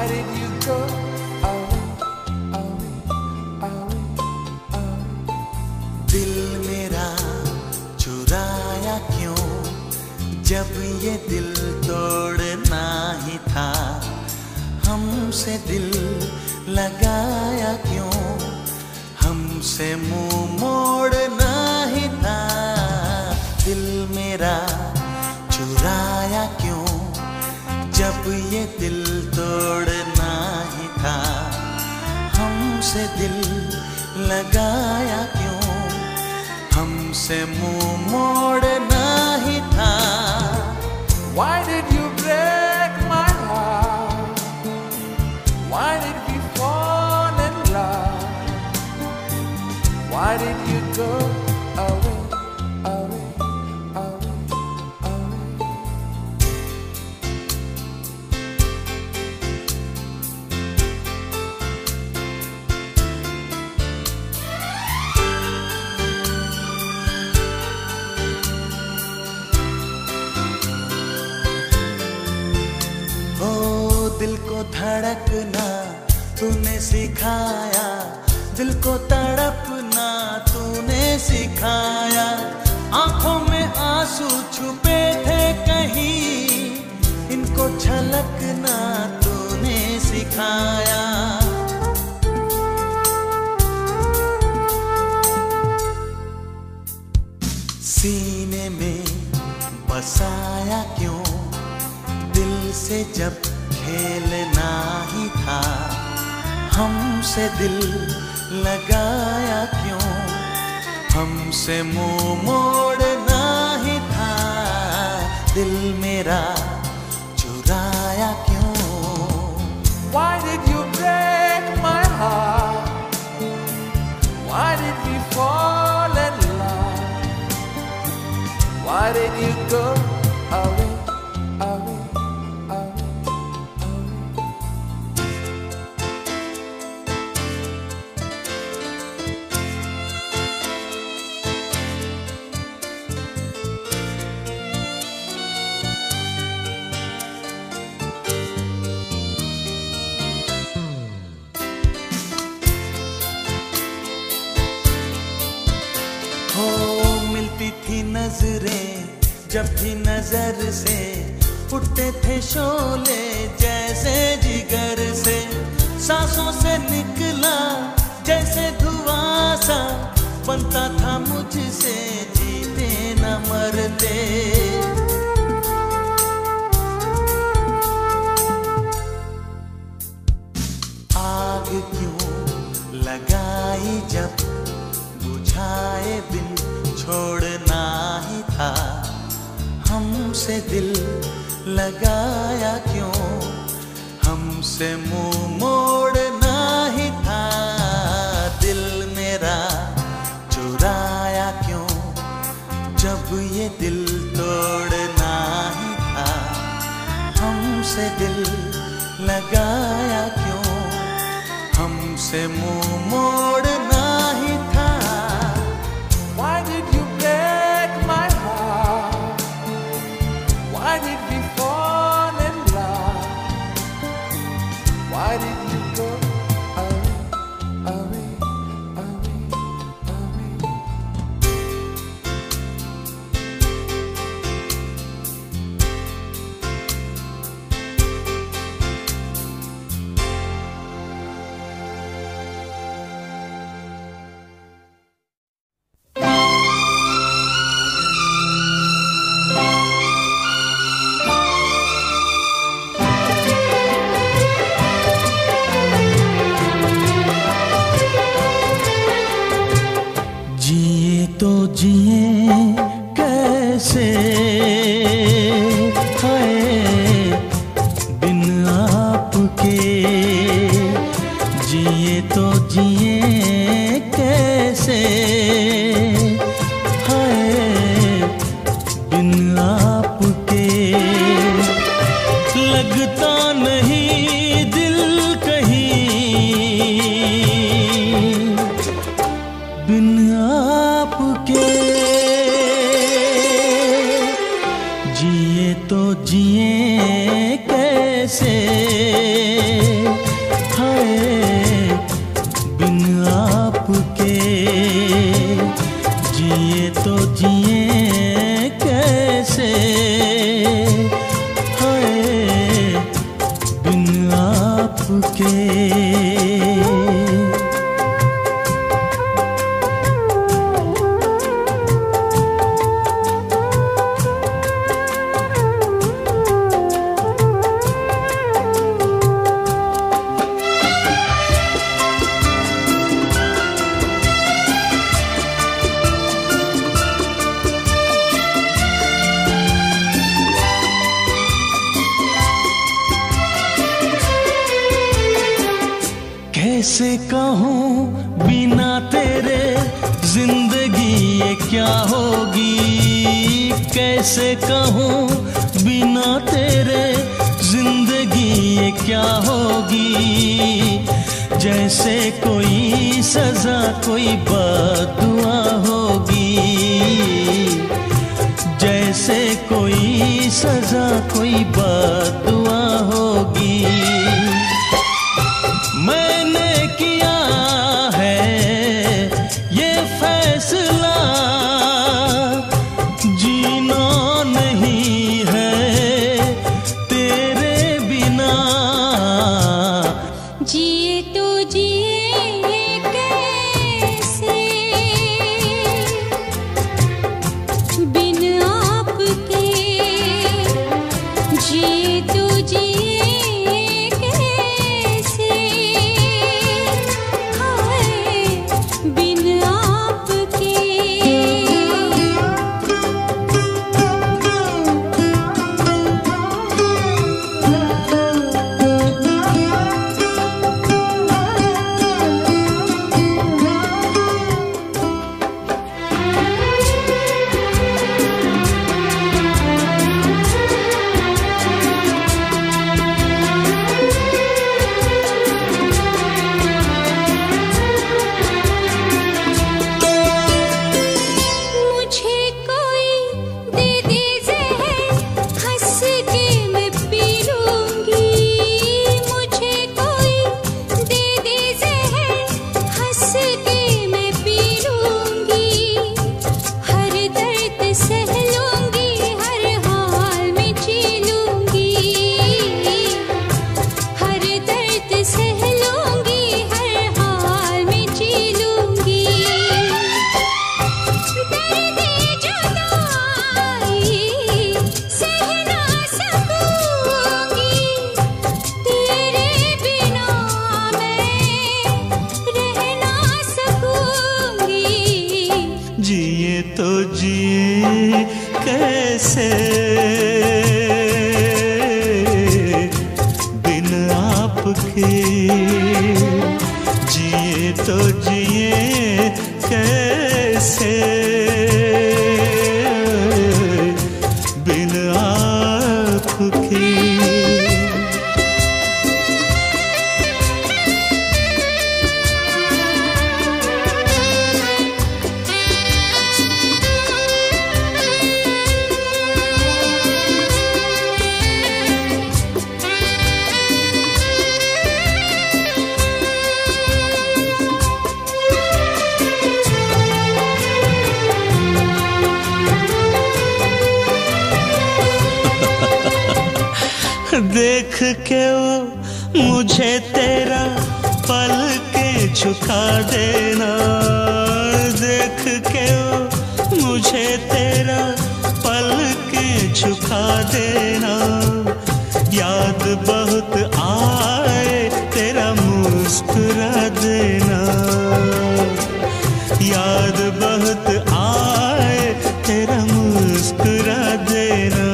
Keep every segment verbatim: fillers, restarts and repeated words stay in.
Why did you go away, away, away, away? दिल मेरा चुराया क्यों, जब ये दिल तोड़ना ही था। हमसे दिल लगाया क्यों, हमसे मुंह मोड़ना ही था। दिल मेरा चुराया क्यों, जब ये दिल तोड़ना ही था। हमसे दिल लगाया क्यों, हमसे मुंह मोड़ना ही था। Why did you break my heart? Why did we fall in love? Why did you go away, away, away, away? ओ दिल को धड़कना तूने सिखाया, दिल को तड़पना तूने सिखाया। आंखों में आंसू छुपे थे कहीं, इनको छलकना तूने सिखाया। सीने में बसाया क्यों, दिल से जब खेलना ही था। हमसे दिल लगाया क्यों, हमसे मुंह मोड़ना ही था। दिल मेरा चुराया क्यों। Why did you break my heart? Why did we fall in love? Why did you go away, away, away, away? हो मिलती थी नजरें जब भी नजर से, उठते थे शोले जैसे जिगर से। सांसों से निकला जैसे धुआं सा, बनता था मुझसे जीते न मरते। आग क्यों लगाई जब बुझाए बिन छोड़ना ही था। हमसे दिल लगाया क्यों, हमसे मुंह मोड़ना ही था। दिल मेरा चुराया क्यों, जब ये दिल तोड़ना ही था। हमसे दिल लगाया क्यों, हमसे मुंह मोड़ना ही था। Why did you break my heart? Why did we fall in love? Why did you go away, away, away, away? जिए तो जिए कैसे, हाय बिन आपके। जिए तो जिए कैसे, हाय बिन आपके। लगता नहीं दिल कहीं बिन आपके। जिए तो जिए कैसे, कैसे कहूँ बिना तेरे जिंदगी ये क्या होगी, कैसे कहूँ बिना तेरे जिंदगी ये क्या होगी। जैसे कोई सजा कोई बद्दुआ होगी, जैसे कोई सजा कोई बद्दुआ होगी। मैंने किया है ये फैसला, जीना नहीं है तेरे बिना। जिए तो जिए कैसे बिन आपके, जिए तो जिए कैसे हाय बिन आपके। मुझे कोई दे दे ज़हर, हंस के मैं पी लूंगी। मुझे कोई दे दे ज़हर, हंस के मैं पी लूंगी। हर दर्द सह लूंगी, हर हाल में जी लूंगी। हर दर्द सह लूंगी, हर हाल में जी लूंगी। दर्द जुदाई सह ना सकूंगी, तेरे बिना मैं रह ना सकूंगी। जिए तो जिए कैसे बिन आपके, जिए तो जिए कैसे बिन आपके। देख के वो मुझे तेरा पल के झुका देना, देख के वो मुझे तेरा पल के झुका देना। याद बहुत आए तेरा मुस्कुरा देना, याद बहुत आए तेरा मुस्कुरा देना।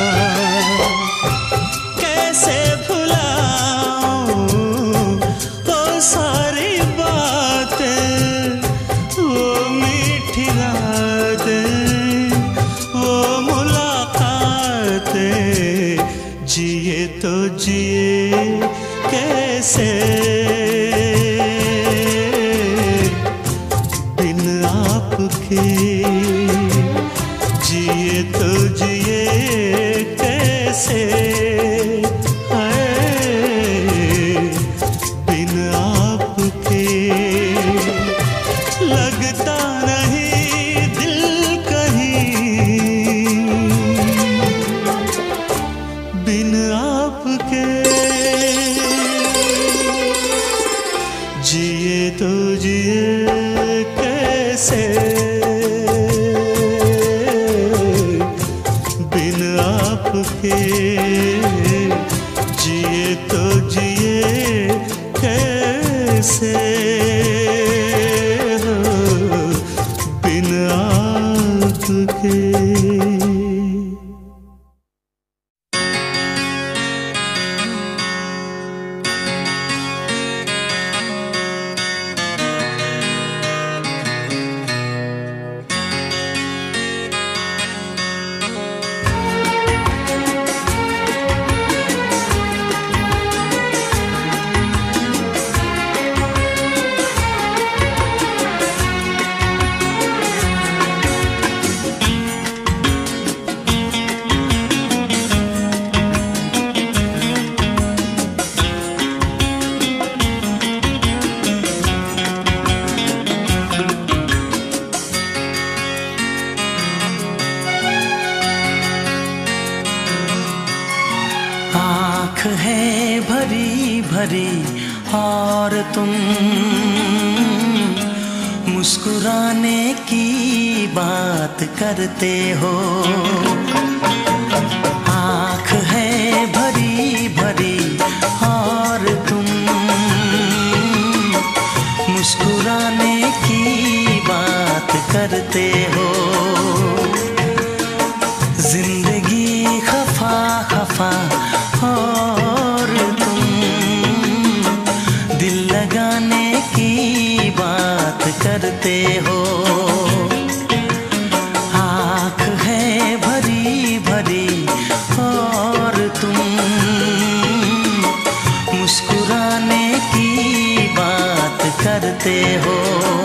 कैसे भुलाऊं वो सारी बातें, वो मीठी रातें, वो मुलाकातें। जिए तो जिए कैसे बिन आपके, जिए तो जिए कैसे बिन आपके। लगता नहीं दिल कहीं बिन आपके, जिए तो जिए कैसे बिन आपके, जिए तो जिए कैसे बिन आपके। भरी भरी और तुम मुस्कुराने की बात करते हो। आँख है भरी भरी और तुम मुस्कुराने की बात करते हो। जिंदगी खफा खफा और तुम दिल लगाने की बात करते हो। आँख है भरी भरी और तुम मुस्कुराने की बात करते हो।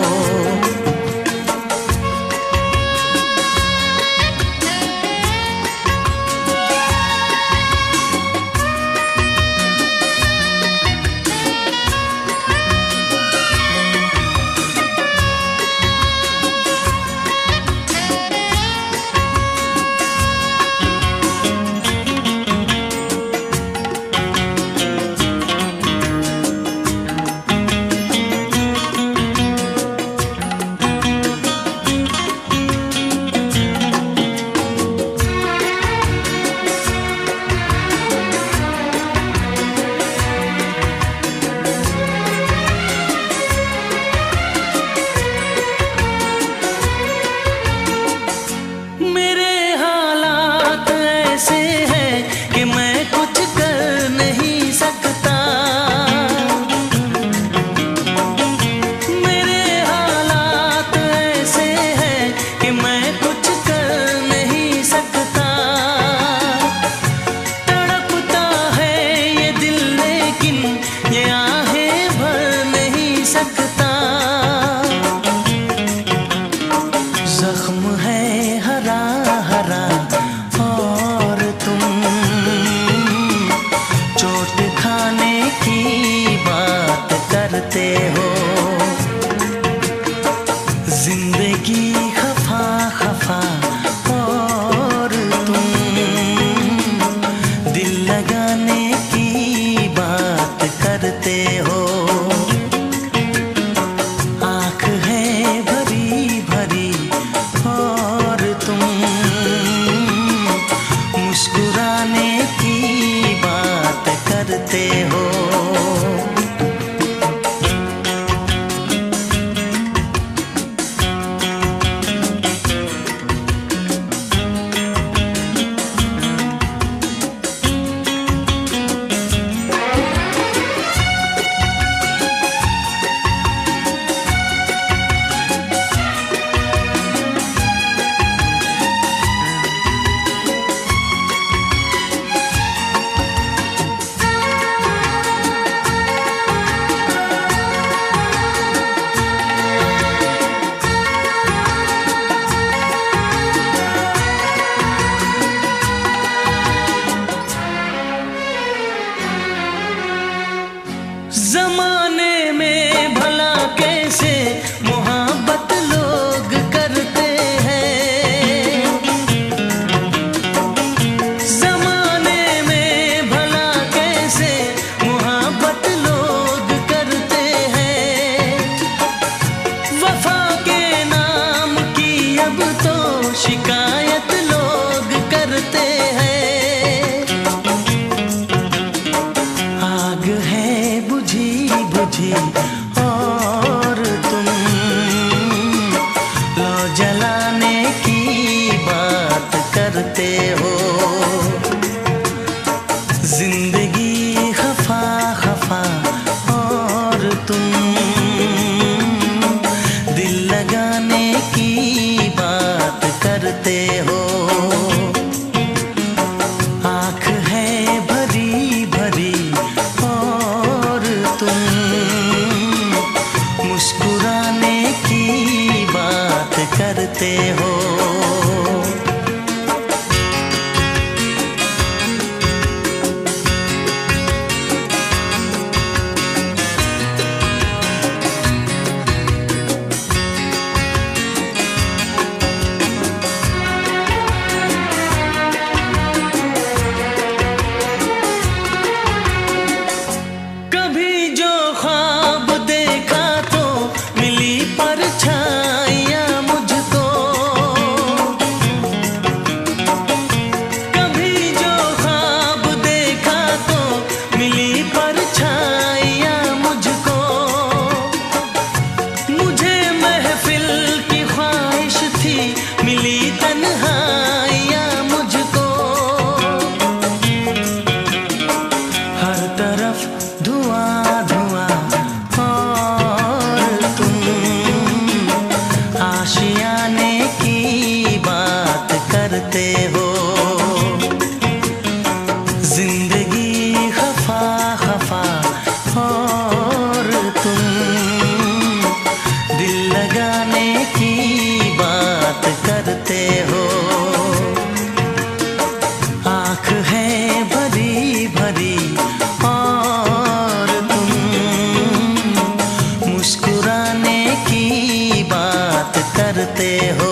जख्म है हरा हरा और तुम चोट खाने की बात करते हो। जिंदगी खफा खफा और तुम दिल लगाने की बात करते हो। आँख है भरी भरी और तुम मुस्कुराने की बात करते हो। जमाने में भला कैसे मोहब्बत लोग करते हैं। जमाने में भला कैसे मोहब्बत लोग करते हैं। वफा के नाम की अब तो शिकायत लोग करते हैं। आग है बुझी बुझी और तुम लो जलाने की बात करते हो। जिंदगी खफा खफा और तुम दिल लगाने की बात करते हो। आँख है भरी भरी और तुम मुस्कुराने की बात करते हो। करते हो।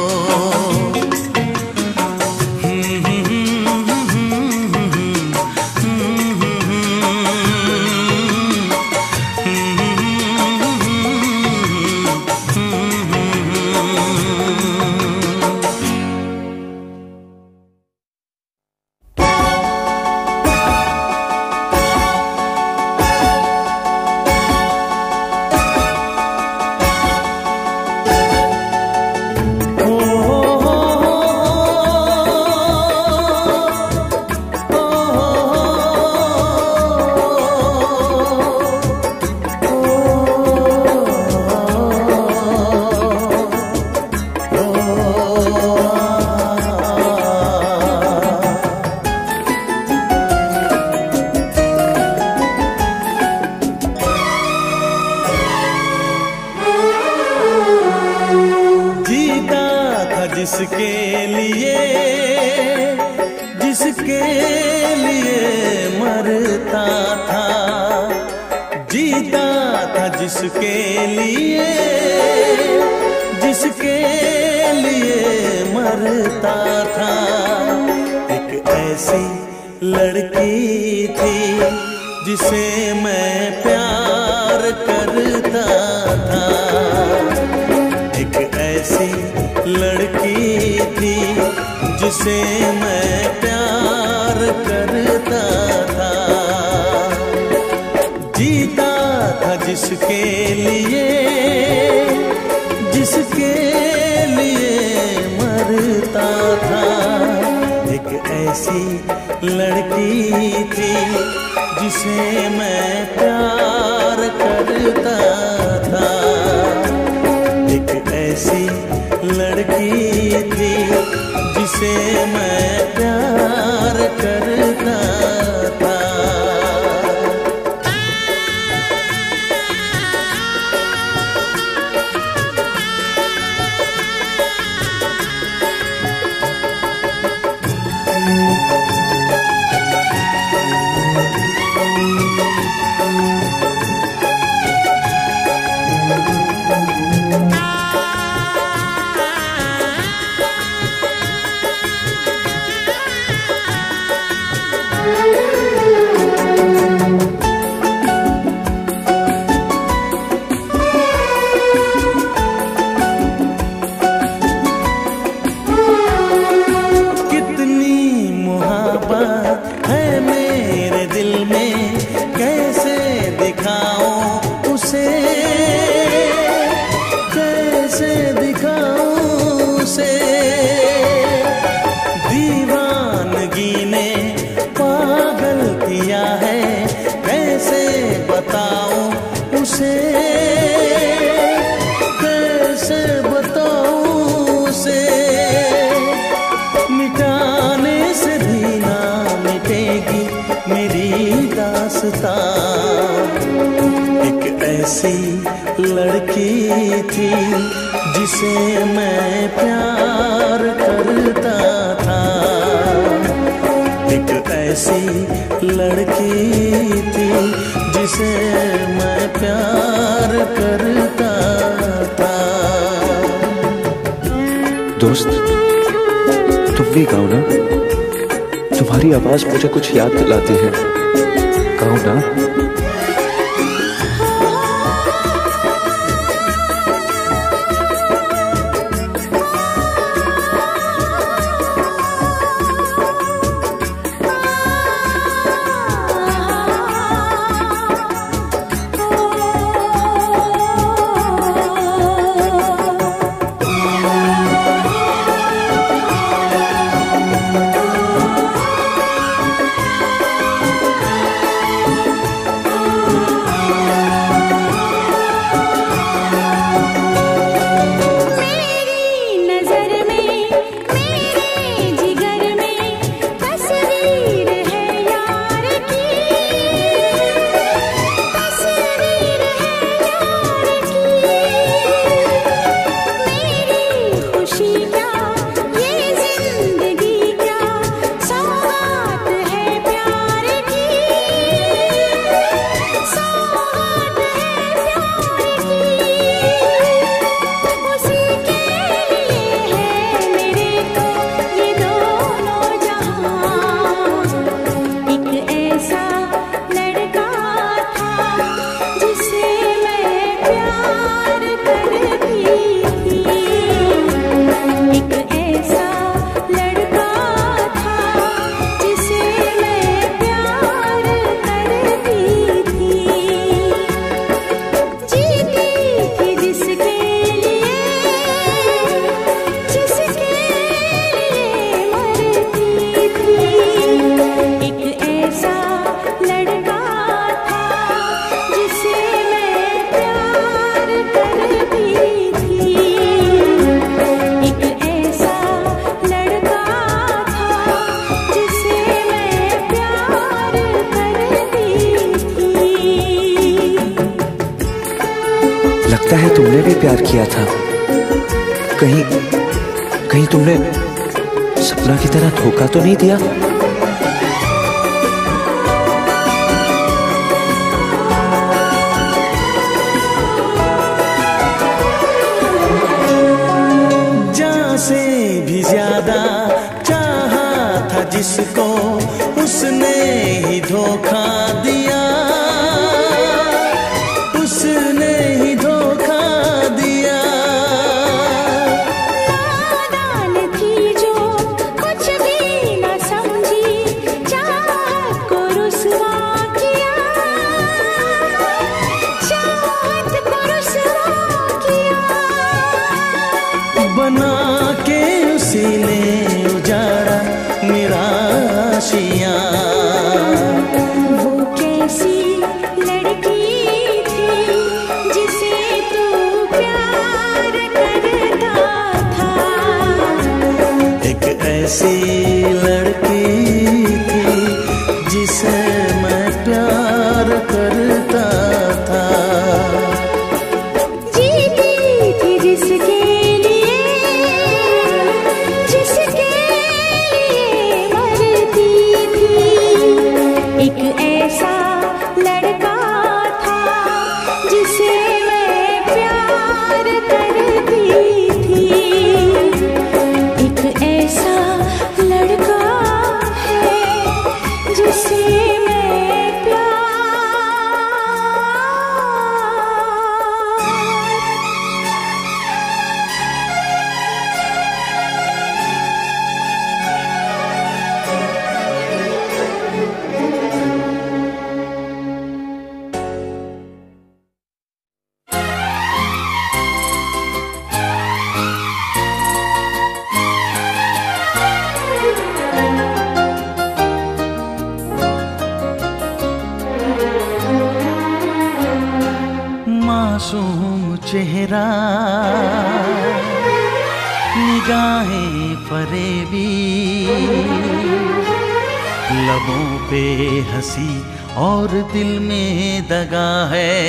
जिसके लिए जिसके लिए मरता था, जीता था जिसके लिए जिसके लिए मरता था। एक ऐसी लड़की थी जिसे मैं प्यार करता था। एक ऐसी लड़की थी जिसे मैं प्यार करता था। जीता था जिसके लिए जिसके लिए मरता था। एक ऐसी लड़की थी जिसे मैं प्यार करता था। एक ऐसी लड़की थी जिसे मैं प्यार करता था। कैसे बताऊं उसे, मिटाने से भी ना मिटेगी मेरी दास्तां। एक ऐसी लड़की थी जिसे मैं प्यार करता था। एक ऐसी लड़की थी जिसे मैं प्यार करता था। दोस्त, तुम भी गाओ ना, तुम्हारी आवाज मुझे कुछ याद दिलाती है। गाओ ना। लगता है तुमने भी प्यार किया था। कहीं कहीं तुमने सपना की तरह धोखा तो नहीं दिया? जान से भी ज्यादा चाहा था जिसको, उसने ही धोखा दिया, उसने ही धोखा दिया। नादान थी जो कुछ भी न समझी, चाहत को रुसवा किया, चाहत को रुसवा किया। बना के उसी ने उजाड़ा मेरा आशियाँ। वो कैसी लड़की थी जिसे तू प्यार करता था। एक ऐसी लड़की थी जिसे मैं प्यार करता था। जीती थी जिसके लिए, जिसके लिए मरती थी। एक ऐसा लड़का था जिसे मैं प्यार करती थी। एक ऐसा लड़का है जिसे मैं प्यार। मासूम चेहरा, निगाहें फरेबी, लबों पे हंसी और दिल में दगा है।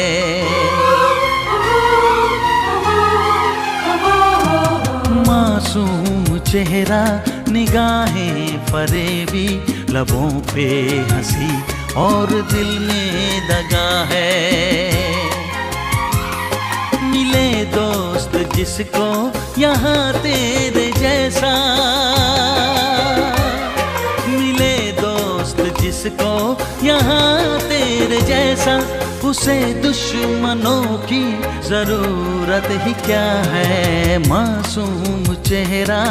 मासूम चेहरा, निगाहें फरेबी, लबों पे हंसी और दिल में दगा है। मिले दोस्त जिसको यहाँ तेरे जैसा, मिले दोस्त जिसको यहाँ तेरे जैसा, उसे दुश्मनों की जरूरत ही क्या है। मासूम चेहरा,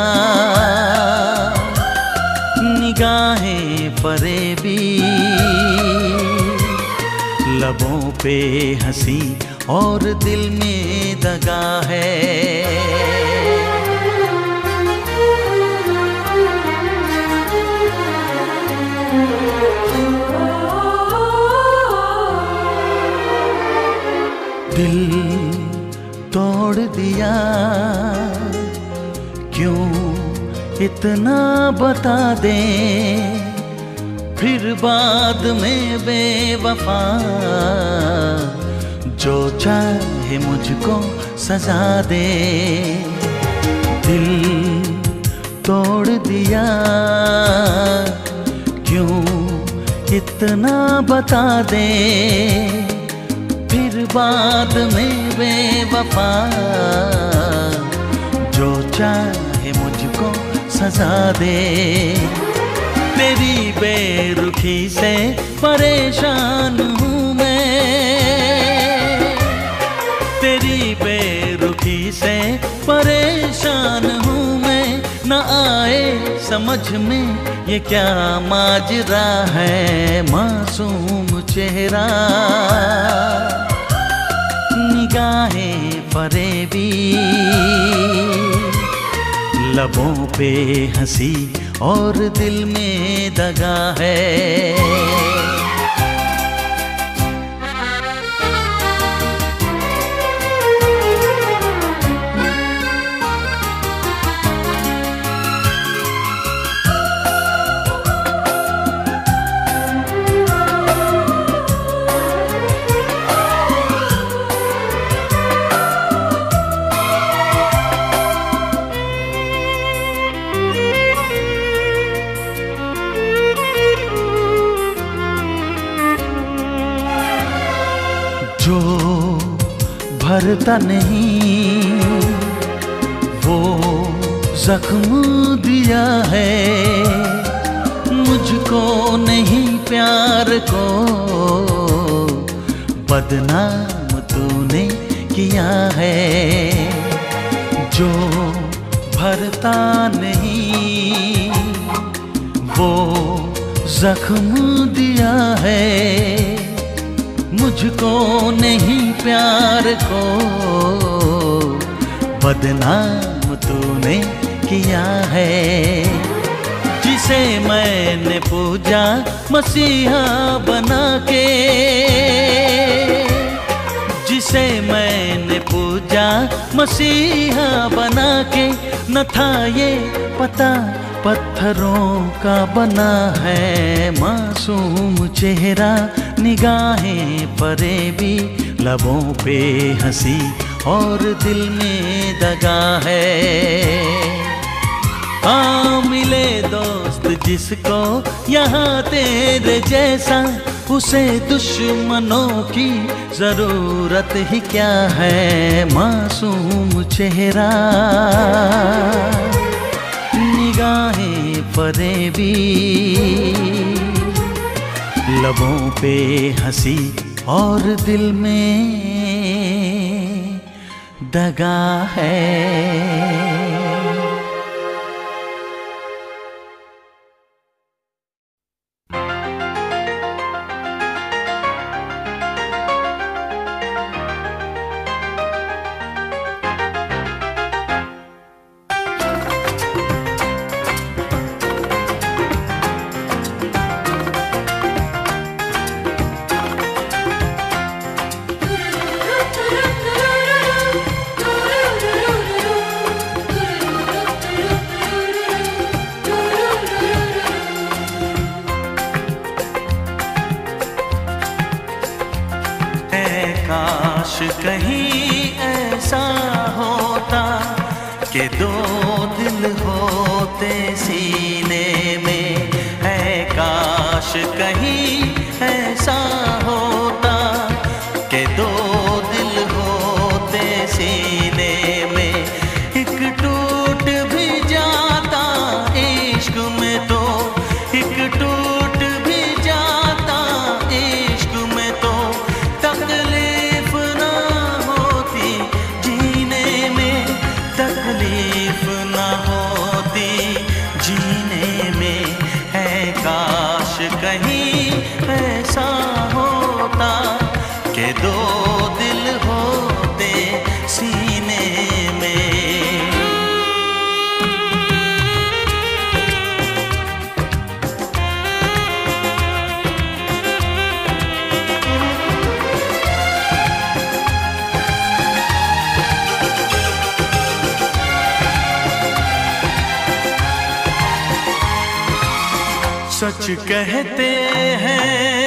निगाहें फरेबी, लबों पे हंसी और दिल में दगा है। दिल तोड़ दिया क्यों इतना बता दे, फिर बाद में बेवफा जो चाहे मुझको सजा दे। दिल तोड़ दिया क्यों इतना बता दे, फिर बाद में बेवफा जो चाहे मुझको सजा दे। तेरी बेरुखी से परेशान हूँ मैं, तेरी बेरुखी से परेशान हूँ मैं। न आए समझ में ये क्या माजरा है। मासूम चेहरा, निगाहें फरेबी, लबों पे हंसी और दिल में दगा है। जो भरता नहीं वो जख्म दिया है मुझको नहीं प्यार को बदनाम तूने किया है जो भरता नहीं वो जख्म दिया है मुझको नहीं प्यार को बदनाम तूने किया है जिसे मैंने पूजा मसीहा बना के जिसे मैंने पूजा मसीहा बना के न था ये पता पत्थरों का बना है मासूम चेहरा निगाहें फरेबी लबों पे हंसी और दिल में दगा है आ मिले दोस्त जिसको यहाँ तेरे जैसा उसे दुश्मनों की जरूरत ही क्या है मासूम चेहरा निगाहें फरेबी लबों पे हंसी और दिल में दगा है कहीं ऐसा होता कि दो दिल होते सीने में है काश कहीं ऐसा होता कि दो दिल होते सीने में एक टूट भी जाता इश्क में तो एक टूट भी जाता इश्क में तो तकलीफ ना होती जीने में तकलीफ ना होती जीने में है काश कहीं ऐसा होता कि दो दिल होते सीने में सच कहते हैं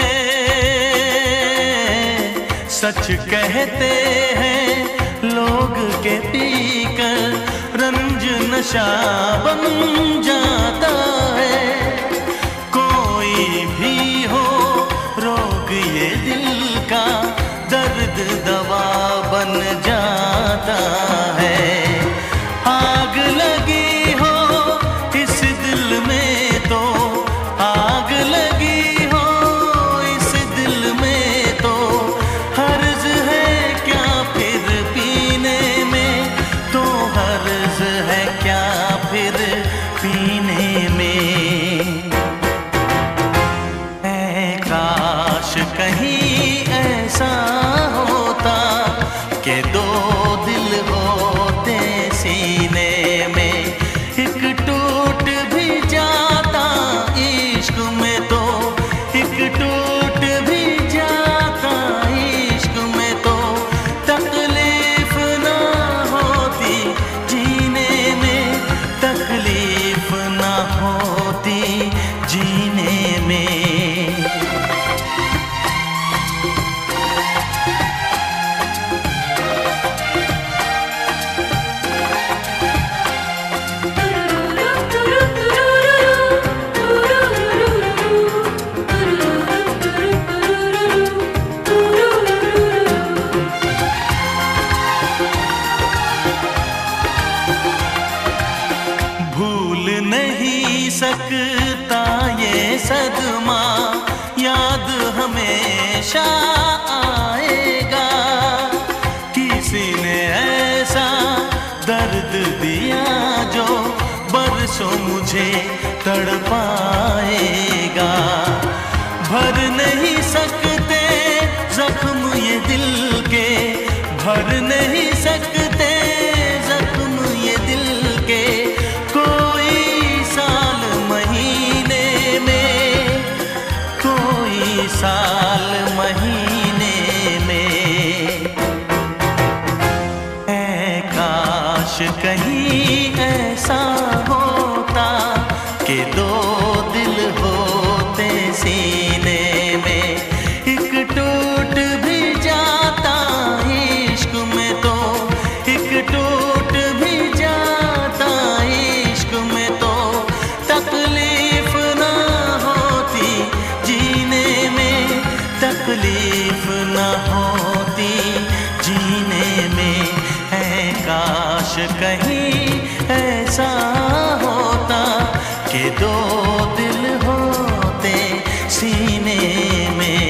सच कहते हैं लोग के पीकर रंज नशा बन जाता है कोई भी हो रोग ये दिल का दर्द दवा बन जाता है आग लगी हो इस दिल में तो आग लगी हो इस दिल में तो हर्ज है क्या फिर पीने में तो हर्ज है क्या फिर पीने में ऐ काश कहीं ऐसा होता कि दो मुझे तड़पाएगा। भर नहीं सकते जख्म ये दिल के, भर नहीं सकते जख्म ये दिल के, कोई साल महीने में, कोई साल महीने में। ऐ काश कहीं ऐसा होता कि दो दिल होते सीने में, एक टूट भी जाता इश्क में तो, एक टूट भी जाता इश्क में तो, तकलीफ ना होती जीने में, तकलीफ ना होती जीने में। है काश कहीं ऐसा होता कि दो दिल होते सीने में।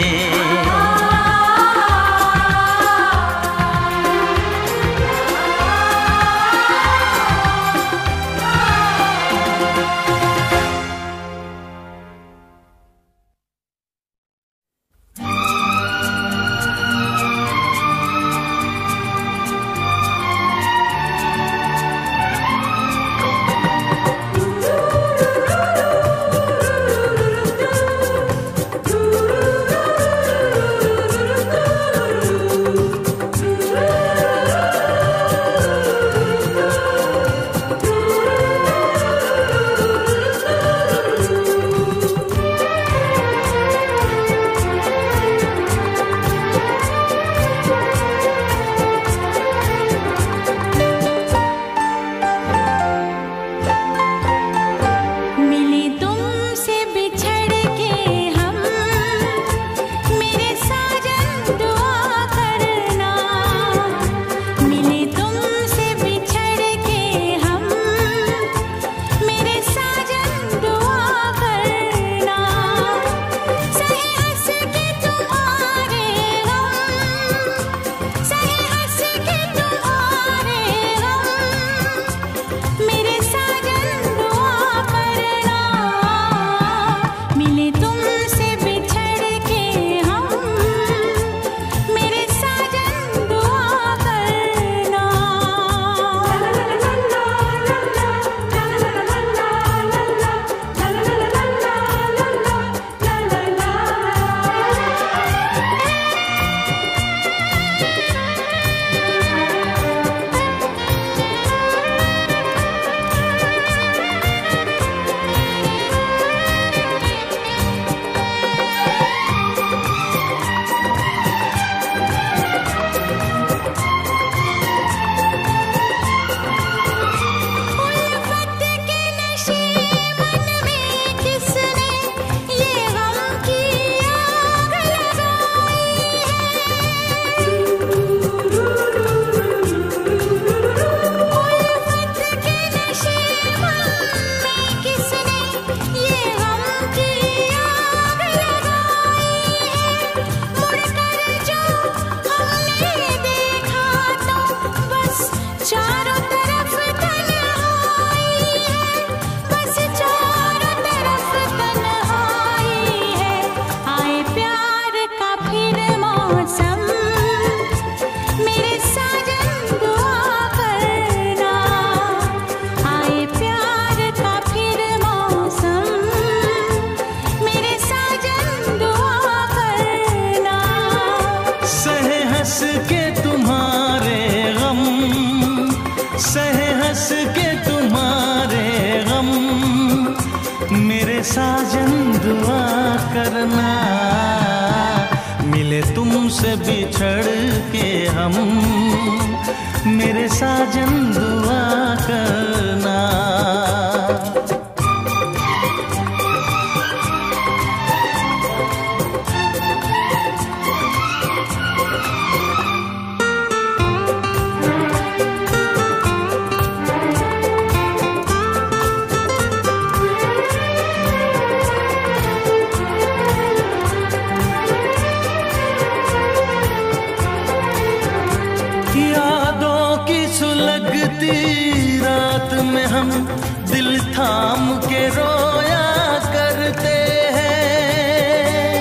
साजन दुआ करना, मिले तुमसे बिछड़ के हम, मेरे साजन दुआ करना। रात में हम दिल थाम के रोया करते हैं।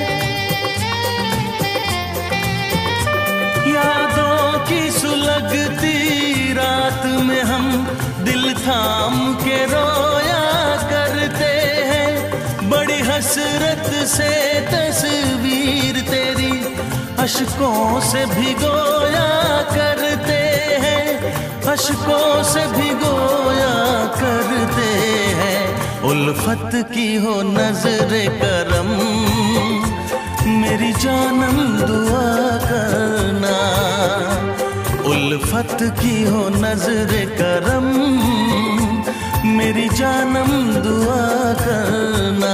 यादों की सुलगती रात में हम दिल थाम के रोया करते हैं। बड़ी हसरत से तस्वीर तेरी अश्कों से भिगोया करते हैं, अश्कों से भिगोया करते हैं। उल्फत की हो नजर करम मेरी जानम दुआ करना, उल्फत की हो नजर करम मेरी जानम दुआ करना।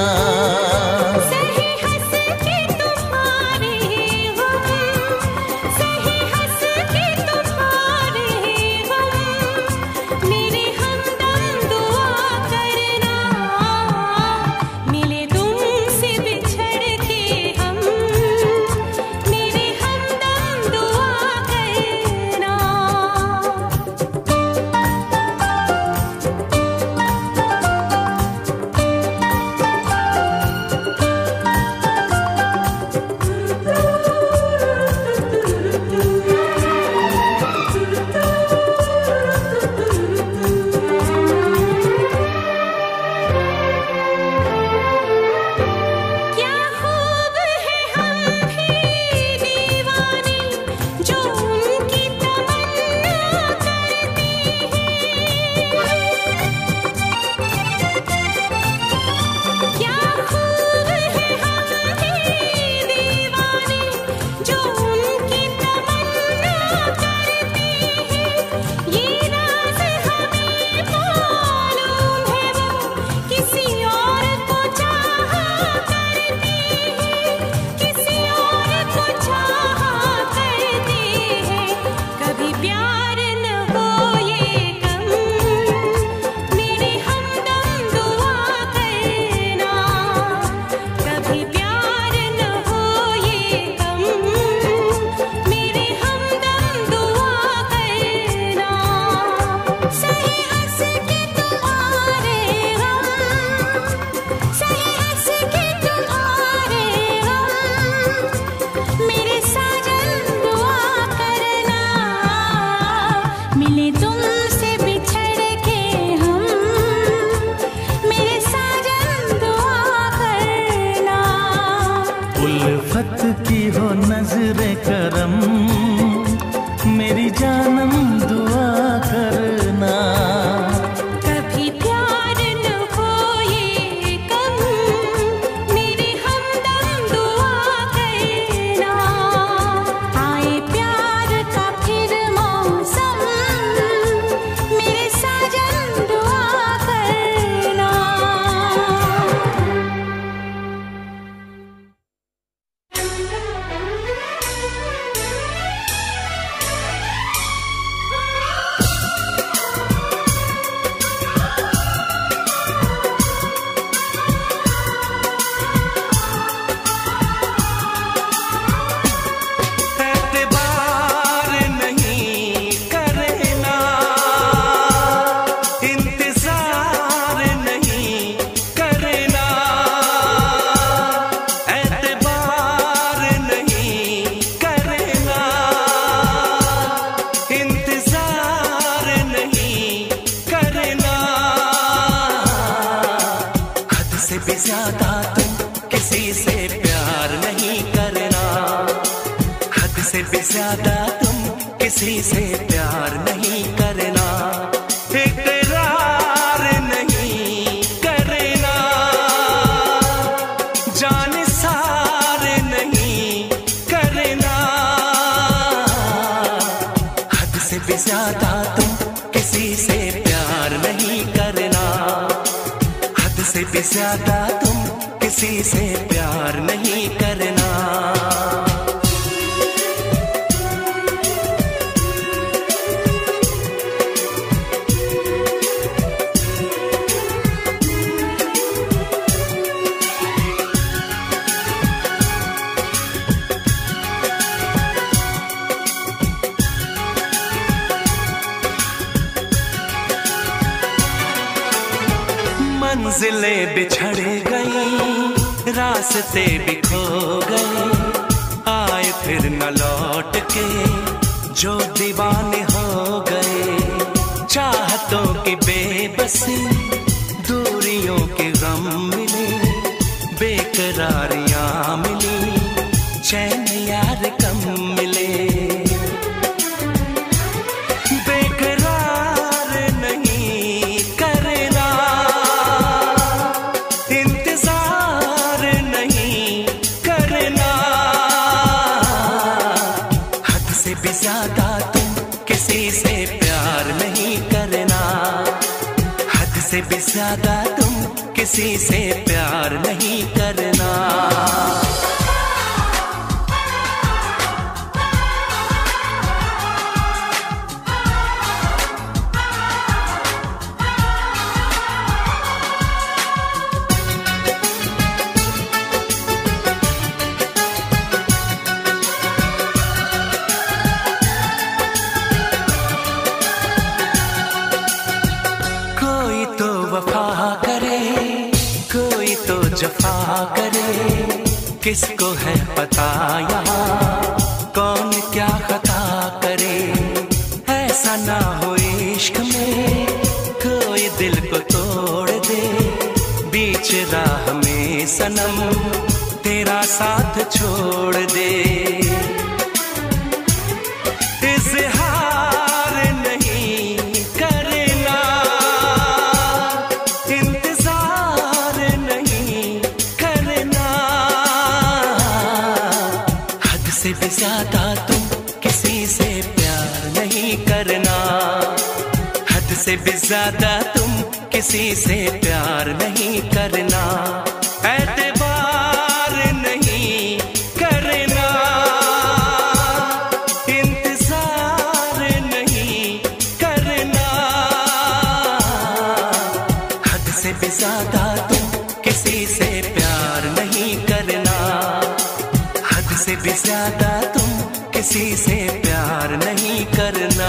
उल्फत की हो नजरे करम मेरी जानम दुआ करना। कभी प्यार न हो ये कम मेरे हमदम दुआ करना। आए प्यार का फिर मौसम मेरे साजन दुआ करना। ज्यादा तुम किसी से प्यार नहीं करना, हद से भी ज्यादा तुम किसी से प्यार नहीं करना। इकरार नहीं करना, जान सार नहीं करना। हद से भी ज्यादा तुम किसी से प्यार नहीं करना, हद से भी ज्यादा तुम किसी से प्यार नहीं करना। मंजिलें बिछड़ गई, रास्ते भी खो गए, आए फिर न लौट के जो दीवाने हो गए। चाहतों की बेबसी, दूरियों के गम मिले, बेकरारियां मिली, चैन यार कम मिले। बेकरार नहीं करना, इंतजार नहीं करना, हद से भी ज्यादा तुम किसी से प्यार नहीं करना, हद से भी ज्यादा तुम किसी से प्यार नहीं करना। जफा करे, किसको है पता यहाँ कौन क्या खता करे। ऐसा ना हो इश्क में कोई दिल को तोड़ दे, बीच राह में सनम तेरा साथ छोड़ दे। इज़हार नहीं करना, इंतजार नहीं करना, हद से भी ज्यादा तुम किसी से प्यार नहीं करना, हद से भी ज्यादा तुम किसी से प्यार नहीं करना। एतबार नहीं करना, इंतजार नहीं करना, हद से भी ज्यादा तुम किसी से प्यार नहीं करना, हद से भी ज्यादा तुम किसी से प्यार नहीं करना।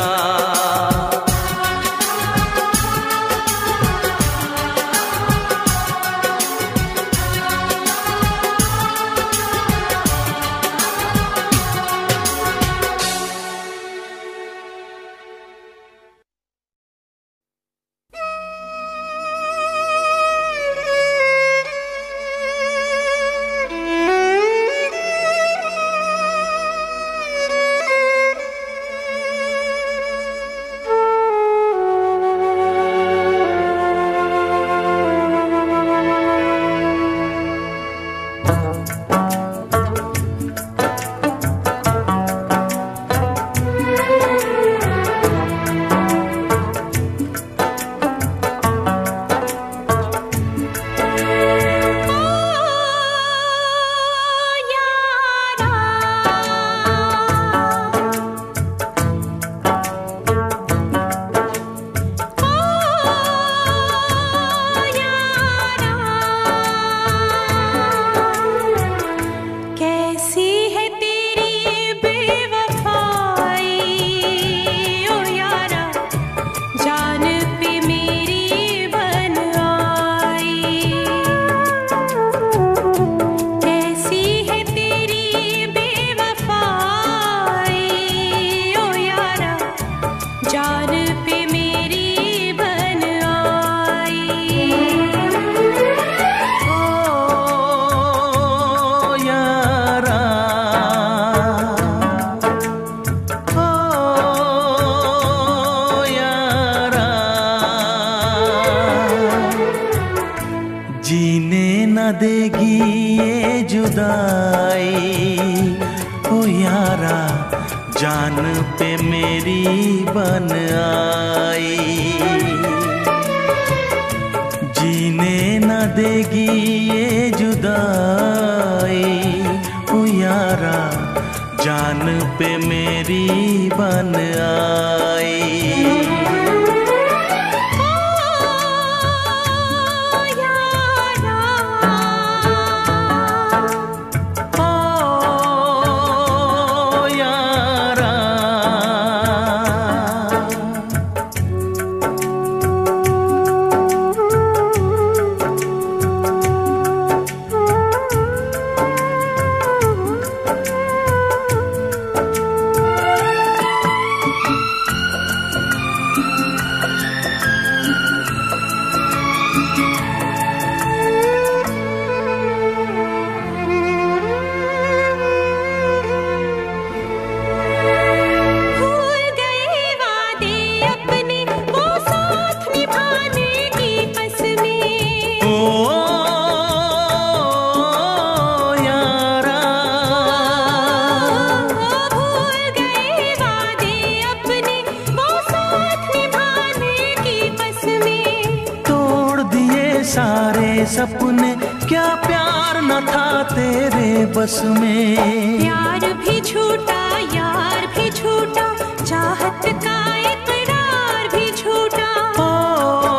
सपने, क्या प्यार न था तेरे बस में। प्यार भी झूठा, यार भी झूठा, चाहत का इकरार भी झूठा। ओ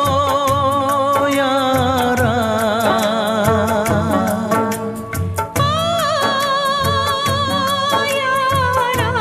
यारा, ओ यारा।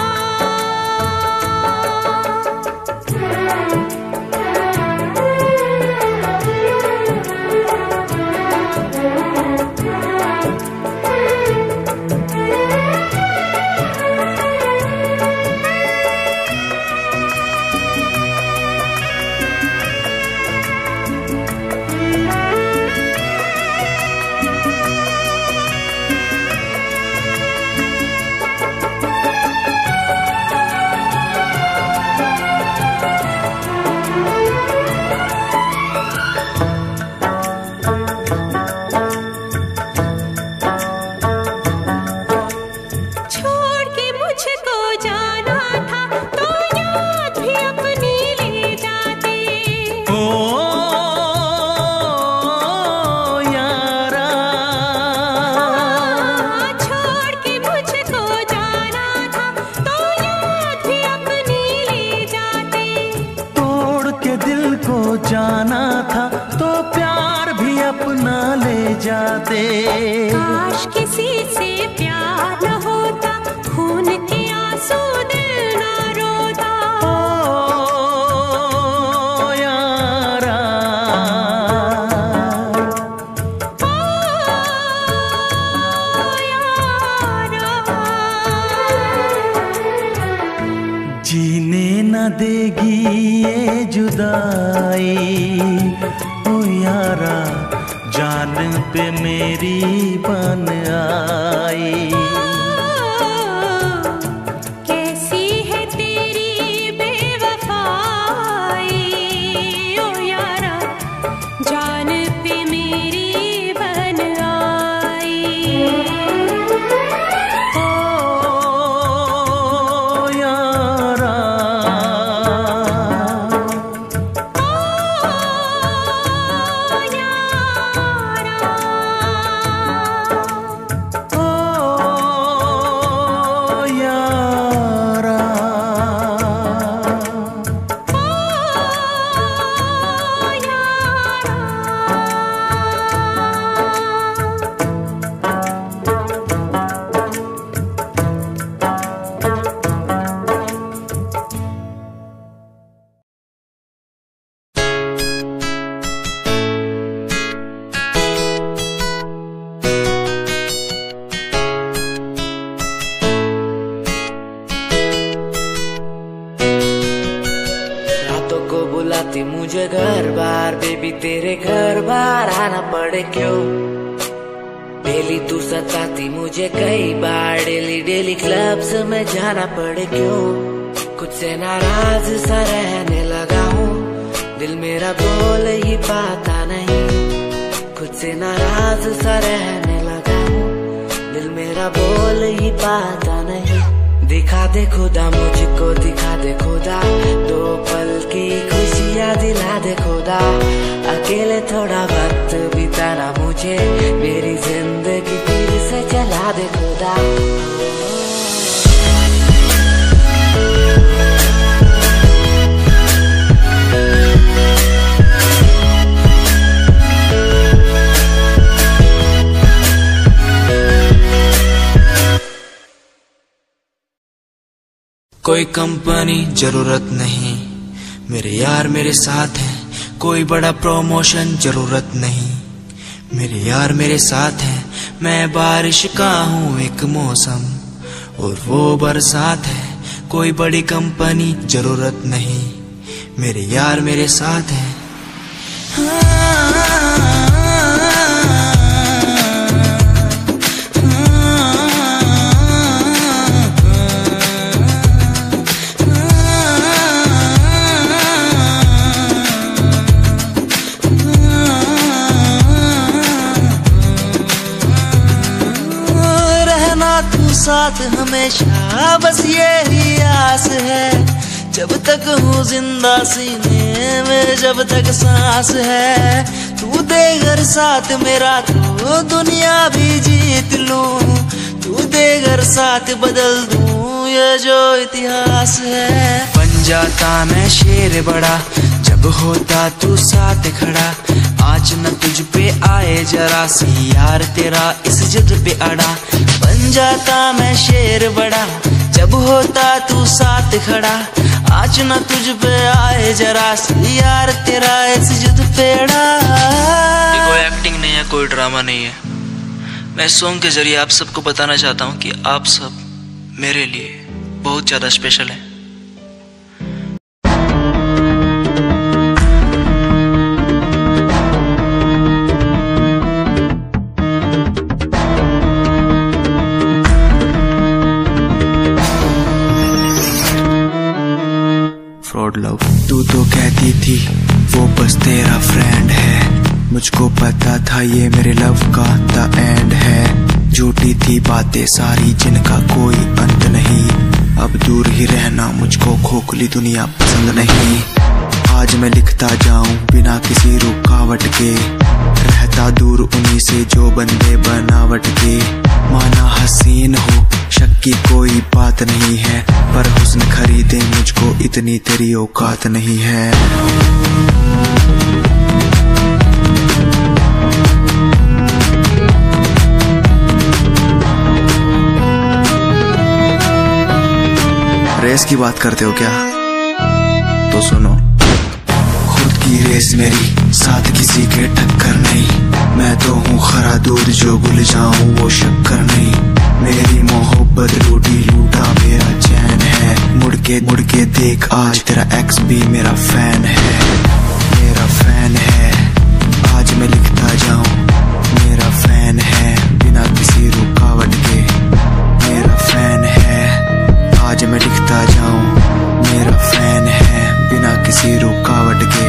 जाना था तो प्यार भी अपना ले जाते। काश किसी से प्यार न होता, खून के आंसू दिल न रोता। ओ यारा, ओ यारा। जीने न देगी ये जुदाई, ओ यारा जान पे मेरी बन आई। कैसी है तेरी बेवफाई, ओ यारा जान पे मेरी बन आई। ओ यारा, बुलाती मुझे घर बार, बेबी तेरे घर बार आना पड़े क्यों। डेली तू सताती मुझे कई बार, डेली डेली क्लब्स में जाना पड़े क्यों। खुद से नाराज सा रहने लगा हूँ, दिल मेरा बोल ही पाता नहीं। खुद से नाराज सा रहने लगा हूँ, दिल मेरा बोल ही पाता नहीं। दिखा दे खुदा मुझको, दिखा दे खुदा, दो पल की खुशियाँ दिला दे खुदा। अकेले थोड़ा वक्त बिताना मुझे, मेरी जिंदगी फिर से चला दे खुदा। कोई कंपनी जरूरत नहीं, मेरे यार मेरे साथ हैं। कोई बड़ा प्रमोशन जरूरत नहीं, मेरे यार मेरे साथ हैं। मैं बारिश का हूँ एक मौसम और वो बरसात है। कोई बड़ी कंपनी जरूरत नहीं, मेरे यार मेरे साथ हैं। साथ हमेशा बस यही आस है, जब तक हूँ जिंदा सीने में, जब तक सांस है, तू दे घर साथ मेरा तो दुनिया भी जीत लूं, तू दे घर साथ बदल दूं ये जो इतिहास है। बन जाता मैं शेर बड़ा जब होता तू साथ खड़ा, आज न तुझ पे आए जरा सी यार तेरा इस जिद पे अड़ा। बन जाता मैं शेर बड़ा जब होता तू साथ खड़ा, आज न तुझ पे आए जरा सी यार तेरा इस जिद पे अड़ा। ये कोई एक्टिंग नहीं है, कोई ड्रामा नहीं है। मैं सॉन्ग के जरिए आप सबको बताना चाहता हूँ कि आप सब मेरे लिए बहुत ज्यादा स्पेशल है। फ्रॉड लव तू तो कहती थी वो बस तेरा फ्रेंड है, मुझको पता था ये मेरे लव का द एंड है। झूठी थी बातें सारी जिनका कोई अंत नहीं, अब दूर ही रहना मुझको खोखली दुनिया पसंद नहीं। आज मैं लिखता जाऊं बिना किसी रुकावट के, रहता दूर उन्हीं से जो बंदे बनावट के। माना हसीन हो शक की कोई बात नहीं है, पर हुस्न खरीदे मुझको इतनी तेरी औकात नहीं है। रेस की बात करते हो क्या? तो सुनो, खुद की रेस मेरी साथ किसी के टक्कर नहीं, मैं तो हूँ खरा दूध जो भूल जाऊं वो शक्कर नहीं। मेरी मोहब्बत लूटी लूटा मेरा चैन है, मुड़ के मुड़ के देख आज तेरा एक्स भी मेरा फैन है, मेरा फैन है। आज मैं लिखता जाऊं मेरा फैन है बिना किसी रुकावट के, मेरा फैन है। आज मैं लिखता जाऊं मेरा फैन है बिना किसी रुकावट के।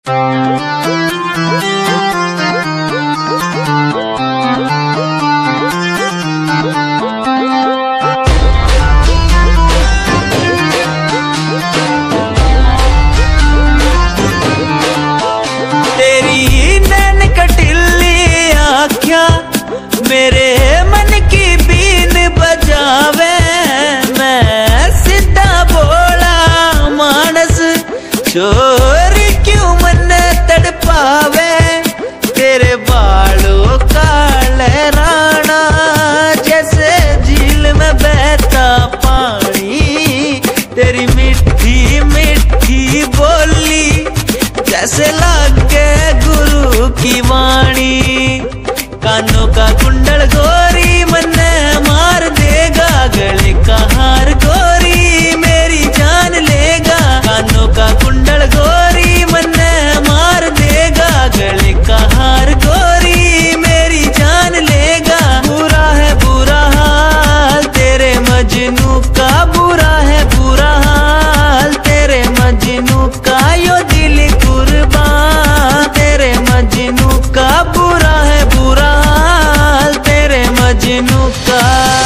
तेरी नैन कटिली आँखियाँ मेरे मन की बीन बजावे, मैं सीधा बोला मानस चोरी क्यों मन तड़पावे। तेरे बालों का लहराना जैसे झील में बहता पानी, तेरी मिठी मिठी बोली जैसे लागे गुरु की वाणी। कानों का कुंडल गोरी मन मार देगा, गले का हार गोरी मेरी जान लेगा। कानों का कुंडल गोरी मन मार देगा, गले का हार गोरी मेरी जान लेगा। बुरा है बुरा हाल तेरे मजनू का, बुरा है बुरा हाल तेरे मजनू का, यो दिल कुर्बान तेरे मजनू का। बुरा है बुरा हाल तेरे मजनू का।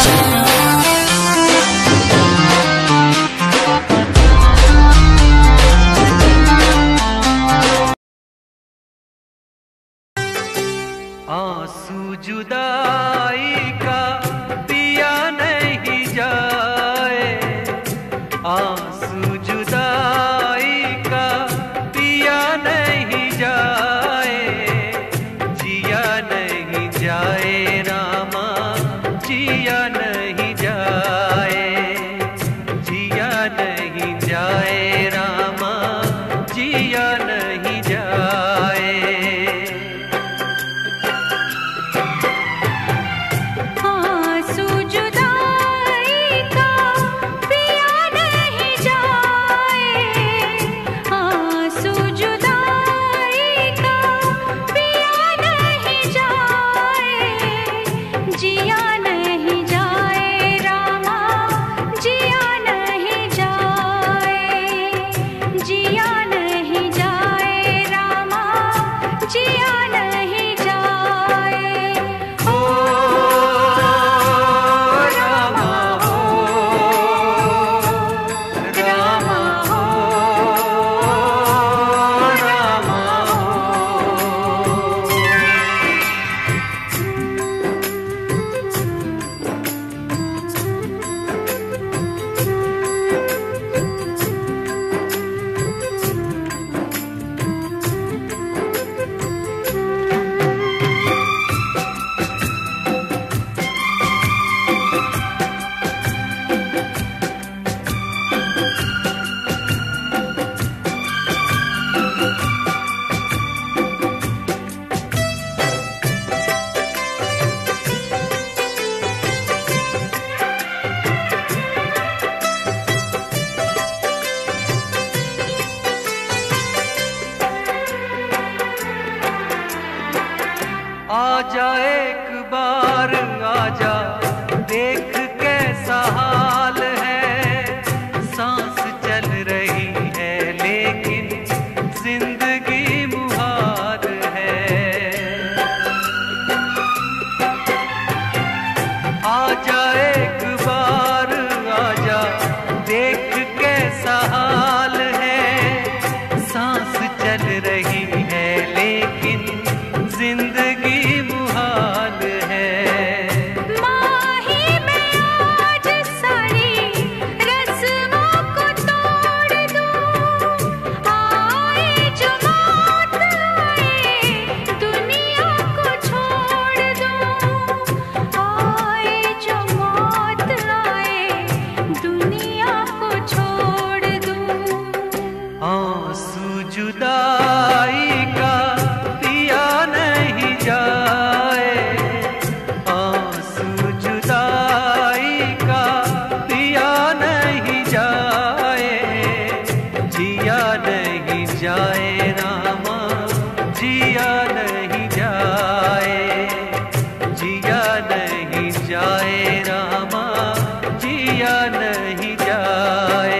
आंसू जुदाई का पिया नहीं जाए, आंसू जुदाई का पिया नहीं जाए, जिया नहीं जाए रामा जिया नहीं जाए, जिया नहीं जाए रामा जिया नहीं जाए। आंसू जुदाई का पिया नहीं जाए, आंसू जुदाई का पिया नहीं जाए, जिया नहीं जाए रामा जिया नहीं जाए। जाए रामा, जिया नहीं जाए, जिया नहीं जाए रामा, जिया नहीं जाए।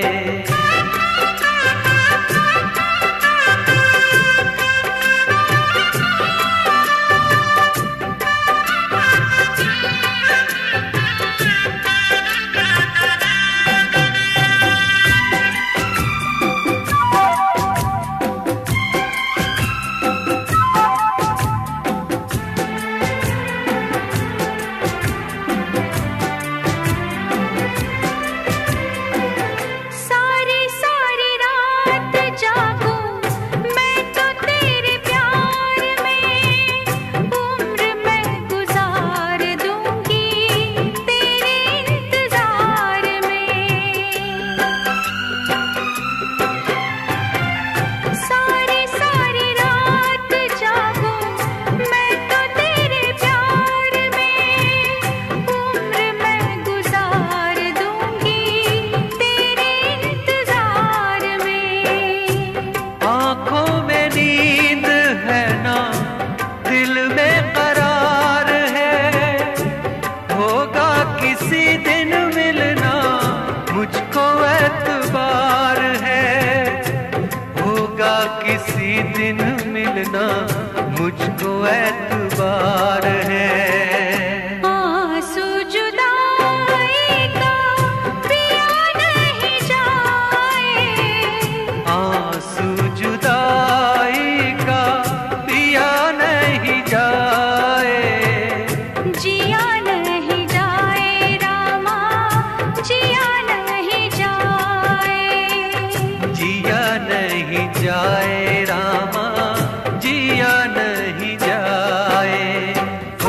मुझको एतबार है। आंसू जुदाई का पिया नहीं जाए, आंसू जुदाई का पिया नहीं जाए, जिया नहीं जाए रामा, जिया नहीं जाए, जिया नहीं जाए रामा, जिया नहीं जाए। हो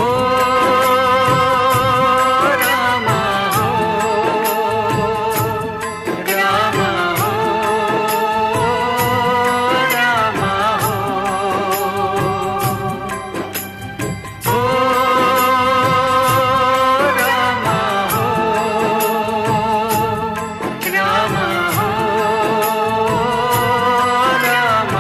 रामा हो, रामा हो, रामा हो, हो रामा हो, रामा हो, रामा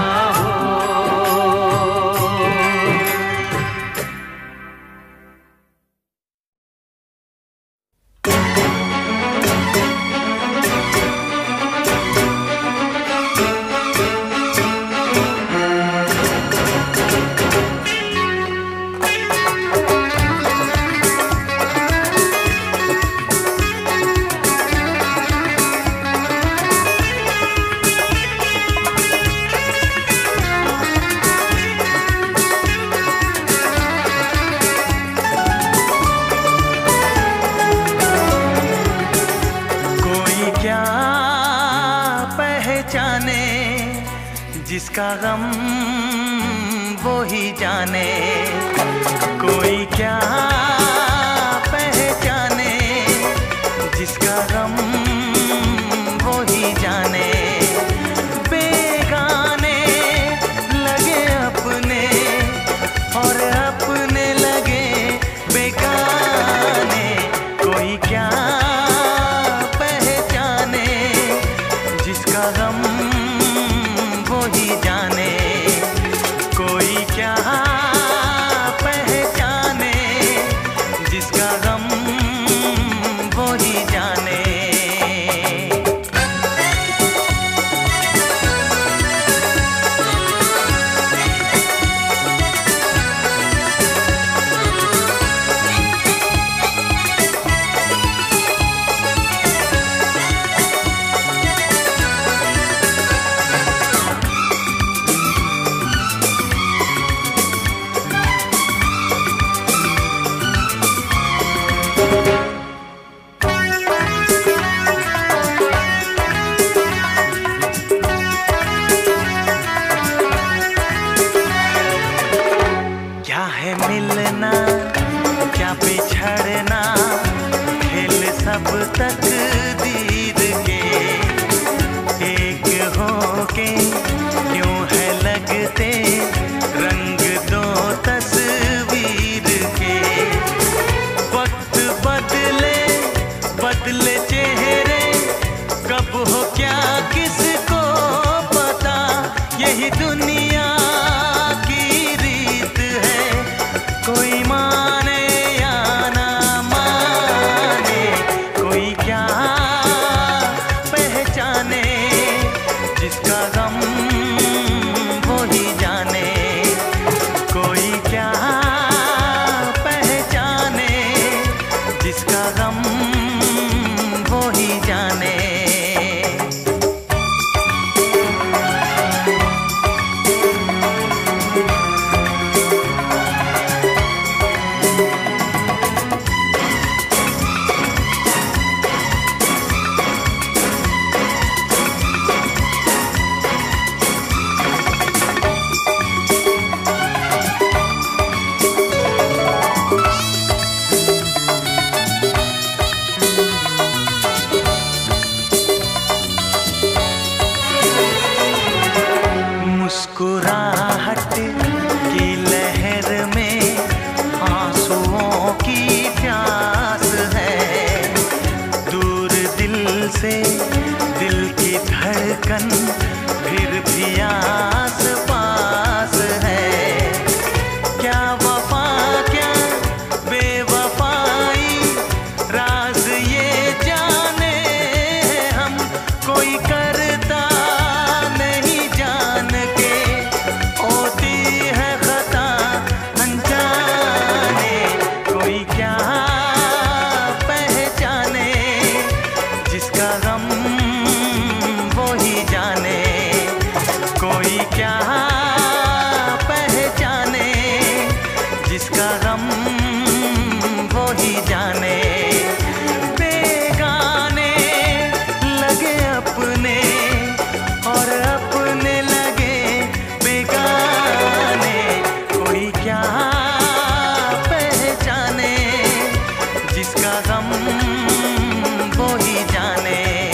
जिसका गम वो ही जाने, कोई क्या पहचाने, जिसका गम वो ही जाने। बेगाने लगे अपने और अपने लगे बेगाने, कोई क्या पहचाने, जिसका गम वो ही जाने, कोई क्या पहचाने, जिसका गम वो ही जाने। जिसका गम वो ही जाने, कोई क्या पहचाने, जिसका गम वो ही जाने। मुस्कुराहट की लहर में आंसुओं की प्यास है, दूर दिल से दिल की धड़कन फिर भी आस पास है। क्या वफा क्या बेवफाई राज ये जाने हम, कोई करता नहीं जान के होती है खता अनजाने, कोई क्या पहचाने, जिसका गम वो ही जाने, कोई क्या पहचाने, जिसका गम वो ही जाने। बेगाने लगे अपने और अपने लगे बेगाने, कोई क्या पहचाने, जिसका गम वो ही जाने।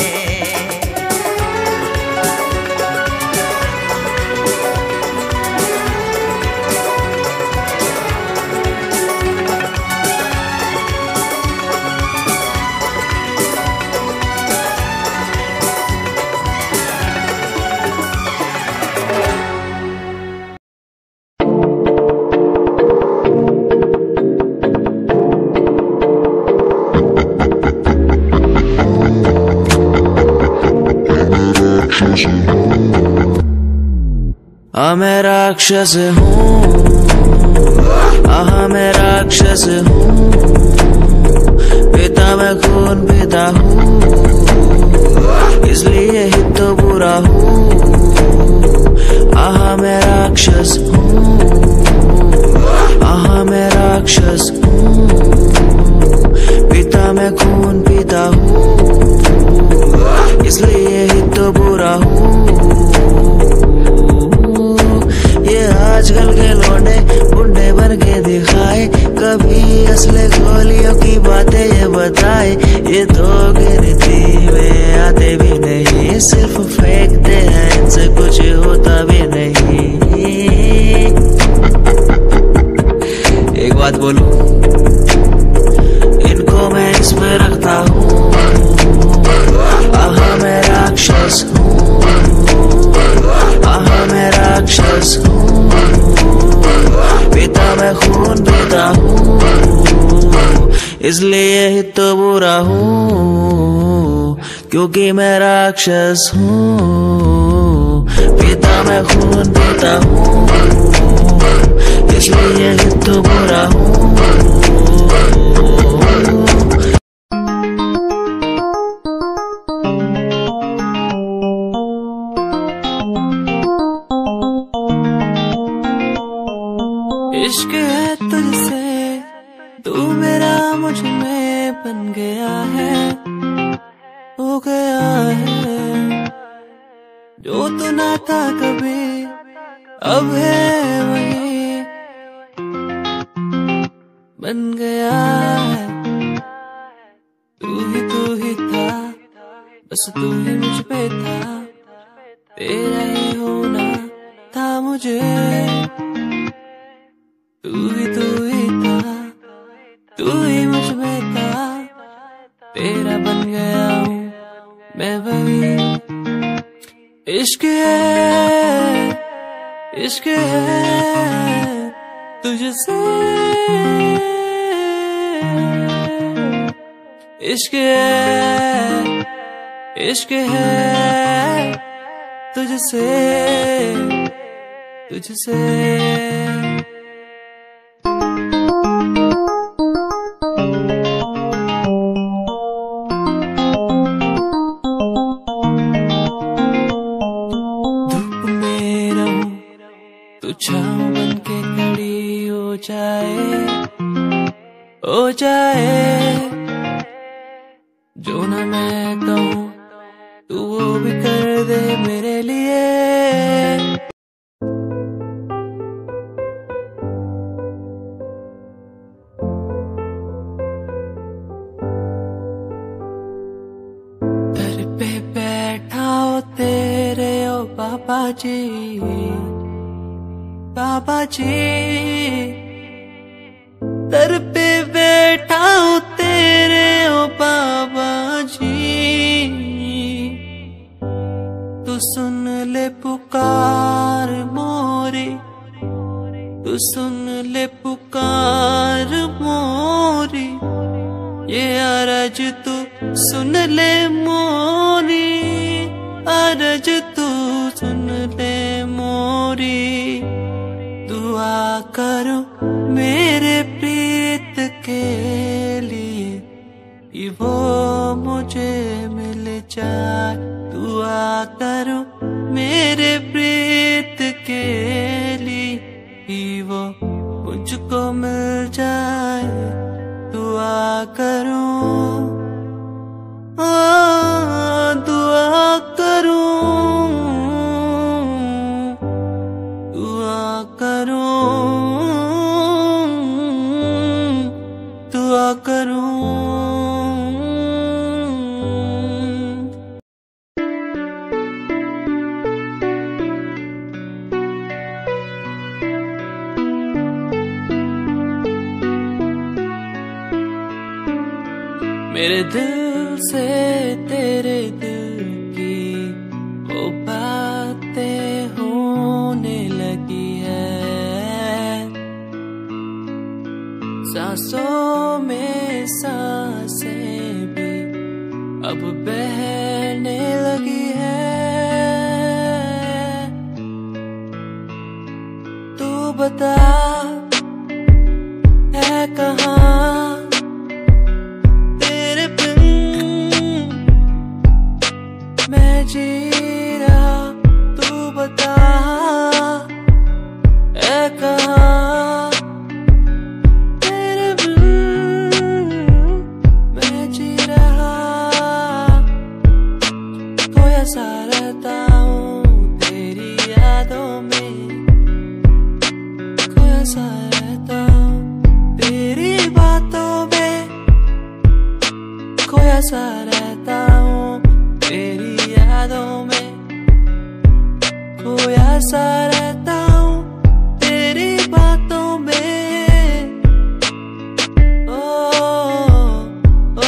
आ मैं राक्षस हूँ, आहा मैं राक्षस हूँ, पिता मैं खून पिता हूँ, इसलिए ही तो बुरा हूँ। आहा मैं राक्षस हूँ, आहा मैं राक्षस हूँ, पिता मैं खून पिता हूँ, इसलिए ही तो बुरा हूँ। ये आजकल के लौंडे बुढ़े बन के दिखाए, कभी असले गोलियों की बातें ये बताए, ये तो गिनती में आते भी नहीं, सिर्फ फेंकते हैं, इनसे कुछ होता भी नहीं। एक बात बोलूं, इनको मैं इसमें रखता हूँ, आहा मैं राक्षस हूँ, आहा मैं राक्षस हूँ, पिता मैं खून पीता हूँ, इसलिए ही तो बुरा हूँ, क्योंकि मैं राक्षस हूँ। पिता मैं खून पीता हूँ, इसलिए ही तो बुरा हूँ। इश्क है तुझसे, तू मेरा मुझ में बन गया है, हो गया है, जो तू ना था कभी अब है वही बन गया है। तू ही तू ही था, बस तू ही मुझ पे था, तेरा ही होना था मुझे। तू ही तू ही था, तू ही मुझ में था, तेरा बन गया हूँ मैं वही। इश्क है, इश्क है तुझसे, इश्क है, इश्क है तुझसे तुझसे धूप में रहूं तू छाँव बन के खड़ी हो जाए हो जाए जो ना मैं कहूँ तू वो भी कर दे मेरे लिए। दर पे बैठा हो तेरे ओ बाबा जी बाबा जी, दर पे बैठा हूँ तेरे ओ बाबा जी, तू सुन ले पुकार मोरी, तू सुन ले पुकार मोरी, ये अरज तू सुन ले मोरी, अरज तू सुन ले मोरी। दुआ करो मेरे प्रीत के लिए कि वो मुझे मिल जाए, दुआ करो मेरे प्रीत के लिए कि वो मुझको मिल जाए, दुआ करो दुआ करो दुआ करो दुआ करो। मेरे दिल से तेरे दिल की वो बातें होने लगी है, सांसों में सांसें भी अब बहने लगी है। तू बता है कहाँ मैं जी रहा, तू बता है कहाँ तेरे बिन मैं जी रहा, खोया सा रहता हूँ तेरी यादों में, खोया सा रहता हूँ तेरी बातों में, खोया सा रहता हूँ तेरी यादों में, खोया सा रहता हूँ तेरी बातों में। ओ, ओ,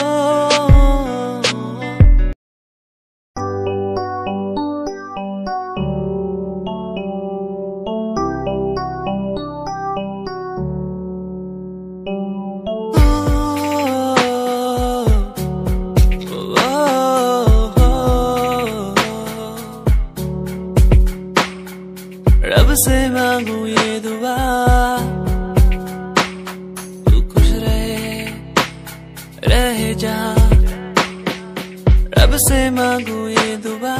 रब से मांगू ये दुआ तू खुश रहे रहे जा, रब से मांगू ये दुआ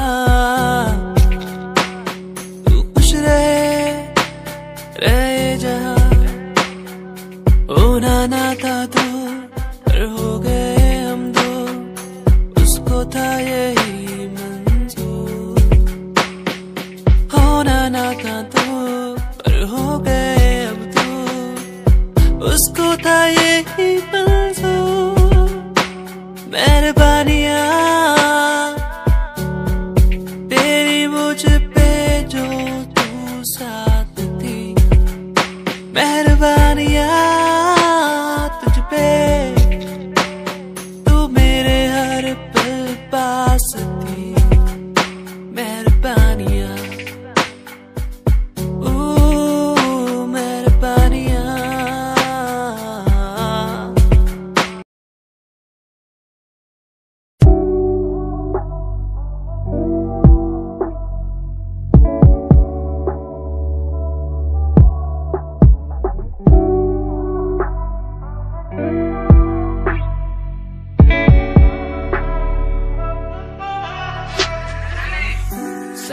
तू खुश रहे रहे जा। होना ना था तू पर हो गए हम दो, उसको था यही मंजूर, होना ना था तू पर हो गए अब तू, उसको था यही मंजूर। मेहरबानियाँ तेरी मुझ पे जो तू साथ थी, मेहरबानियाँ तुझ पे तू मेरे हर पल पास थी, मेहरबानियाँ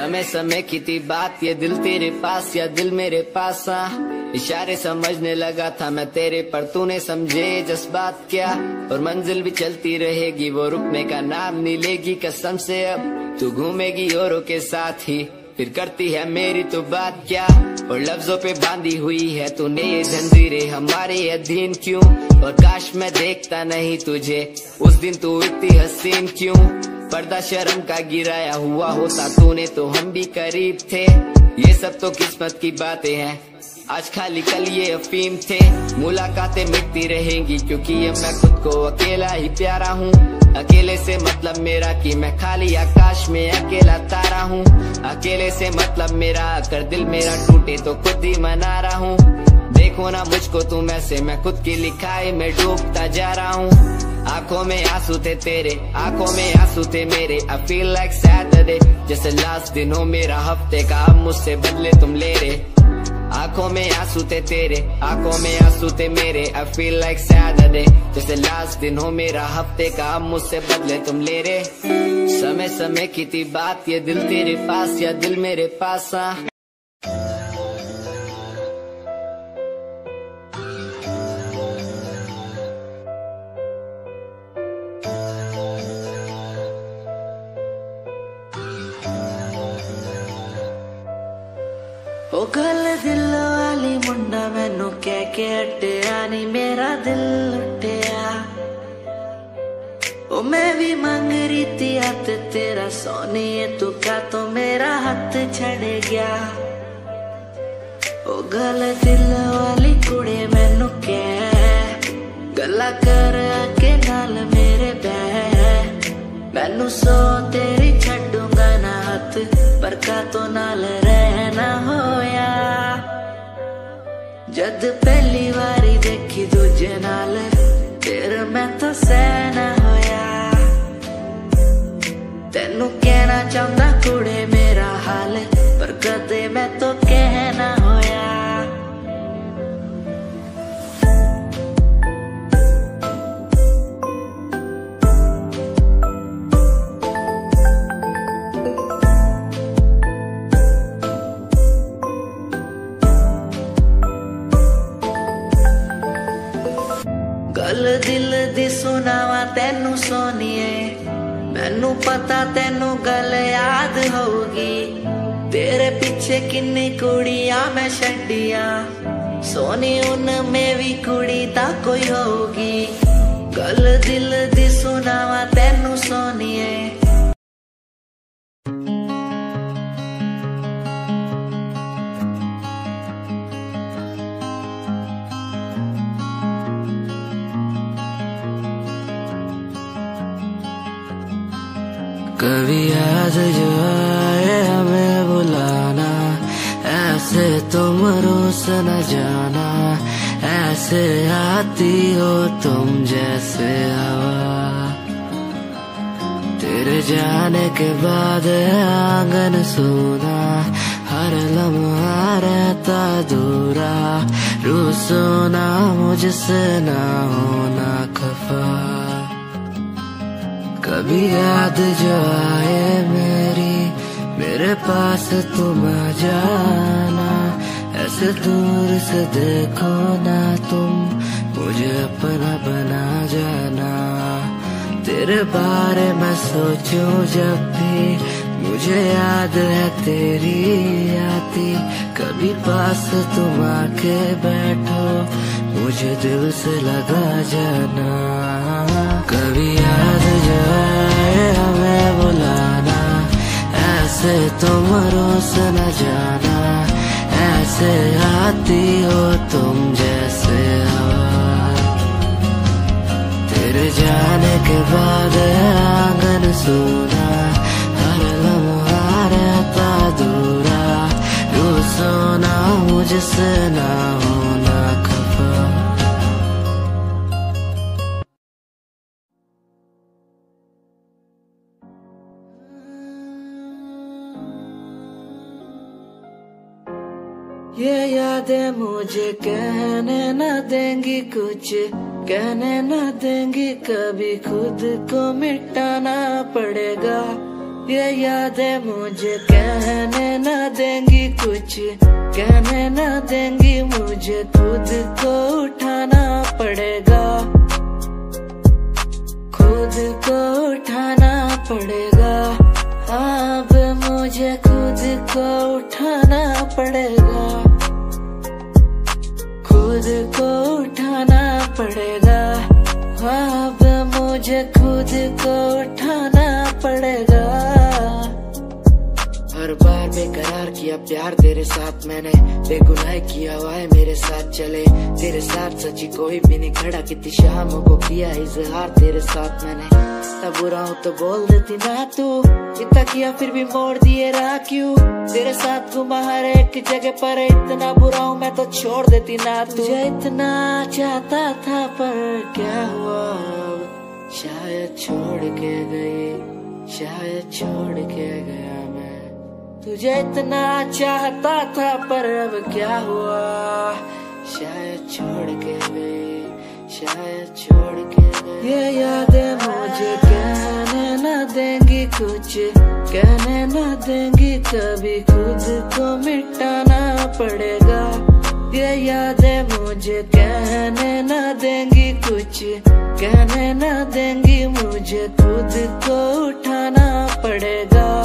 समय समय की थी बात, ये दिल तेरे पास या दिल मेरे पास। आ इशारे समझने लगा था मैं तेरे, पर तूने समझे जज्बात क्या। और मंजिल भी चलती रहेगी, वो रुकने का नाम नहीं लेगी कसम से। अब तू घूमेगी औरों के साथ ही, फिर करती है मेरी तो बात क्या। और लफ्जों पे बांधी हुई है तूने ये जंजीरें, हमारे अधीन क्यों। और काश मैं देखता नहीं तुझे उस दिन, तू इतनी हसीन क्यों। पर्दा शर्म का गिराया हुआ होता तूने तो हम भी करीब थे। ये सब तो किस्मत की बातें हैं, आज खाली कल ये अफीम थे। मुलाकातें मिटती रहेंगी क्योंकि अब मैं खुद को अकेला ही प्यारा हूँ। अकेले से मतलब मेरा कि मैं खाली आकाश में अकेला तारा हूँ। अकेले से मतलब मेरा अगर दिल मेरा टूटे तो खुद ही मना रहा हूँ। देखो ना मुझको तुम ऐसे, मैं खुद की लिखाई में डूबता जा रहा हूँ। आंखों में आंसू थे तेरे, आंखों में आंसू थे मेरे। I feel like Saturday, जैसे लास्ट दिन हो मेरा हफ्ते का, अब मुझसे बदले तुम ले रहे। आंखों में आंसू थे तेरे, आंखों में आंसू थे मेरे। I feel like Saturday, जैसे लास्ट दिन हो मेरा हफ्ते का, अब मुझसे बदले तुम ले रहे। समय समय की थी बात, ये दिल तेरे पास या दिल मेरे पास। आ ओ गल दिल वाली मुंडा मैनू कह के हटिया नी मेरा दिल लुटिया। ओ मैं भी मांग रही थी हाथ तेरा सोनिए, तू क्या तो मेरा हाथ छड़ गया। ओ गल दिल वाली कुड़े मैनू कह गल्ला कर के नाल मेरे बह। मैनू सो तेरी छड़ूंगा ना हाथ, पर का तो नाल रहना होया। जद पहली बारी देखी दूजे नाल, फिर मैं तो सहना होया। तेनू कहना चाहता कुड़े मेरा हाल, पर कदे मैं तो कहना होया। गल दिल दी सुनावा तेनू सोनिए, मैनू पता तेनू गल याद होगी। तेरे पीछे किन्नी कुड़ियां मैं छड्डियां, सोनी उनमें भी कुड़ी ता कोई होगी। गल दिल दी सुनावा तेनू सोनिए। कभी याद जो आए हमें बुलाना, ऐसे तुम रोस न जाना। ऐसे आती हो तुम जैसे हवा, तेरे जाने के बाद आंगन सूना। हर लम्हा रहता दूरा, रूसो ना मुझसे ना होना खफा। कभी याद जो आए मेरी, मेरे पास तुम आ जाना। ऐसे दूर से देखो ना तुम, मुझे अपना बना जाना। तेरे बारे में सोचूं जब भी, मुझे याद है तेरी आती। कभी पास तुम आके बैठो, मुझे दिल से लगा जाना। कभी याद जो आए हमें बुलाना, ऐसे तुम रोस न जाना। ऐसे आती हो तुम जैसे हवा, तेरे जाने के बाद आंगन सूना। हर लम्हा रहता दूरा, रूसो ना मुझसे ना होना खफा। ये यादें मुझे कहने न देंगी कुछ, कहने न देंगी कभी। खुद को मिटाना पड़ेगा ये यादें मुझे कहने न देंगी कुछ, कहने न देंगी मुझे, खुद को उठाना पड़ेगा, खुद को उठाना पड़ेगा। अब मुझे खुद को उठाना पड़ेगा, खुद को उठाना पड़ेगा। अब मुझे खुद को उठाना पड़ेगा। हर बार बेकरार किया प्यार तेरे साथ मैंने, बेगुनाह किया हुआ है मेरे साथ चले, तेरे साथ सच्ची कोई भी नहीं खड़ा, कितनी शामों को किया इजहार तेरे साथ मैंने। तब बुरा हूँ तो बोल देती ना तू, इतना किया फिर भी मोड़ दिए राह क्यों, तेरे साथ घुमा हर एक जगह पर, इतना बुरा हूँ मैं तो छोड़ देती ना तू। तुझे इतना चाहता था पर क्या हुआ, शायद छोड़ के गई, शायद छोड़ के गया मैं। तुझे इतना चाहता था पर अब क्या हुआ, शायद छोड़ के गई, शायद छोड़ के गई। ये यादें मुझे कहने न देंगी कुछ, कहने न देंगी कभी, खुद को मिटाना पड़ेगा। ये यादें मुझे कहने न देंगी कुछ, कहने न देंगी मुझे, खुद को उठाना पड़ेगा।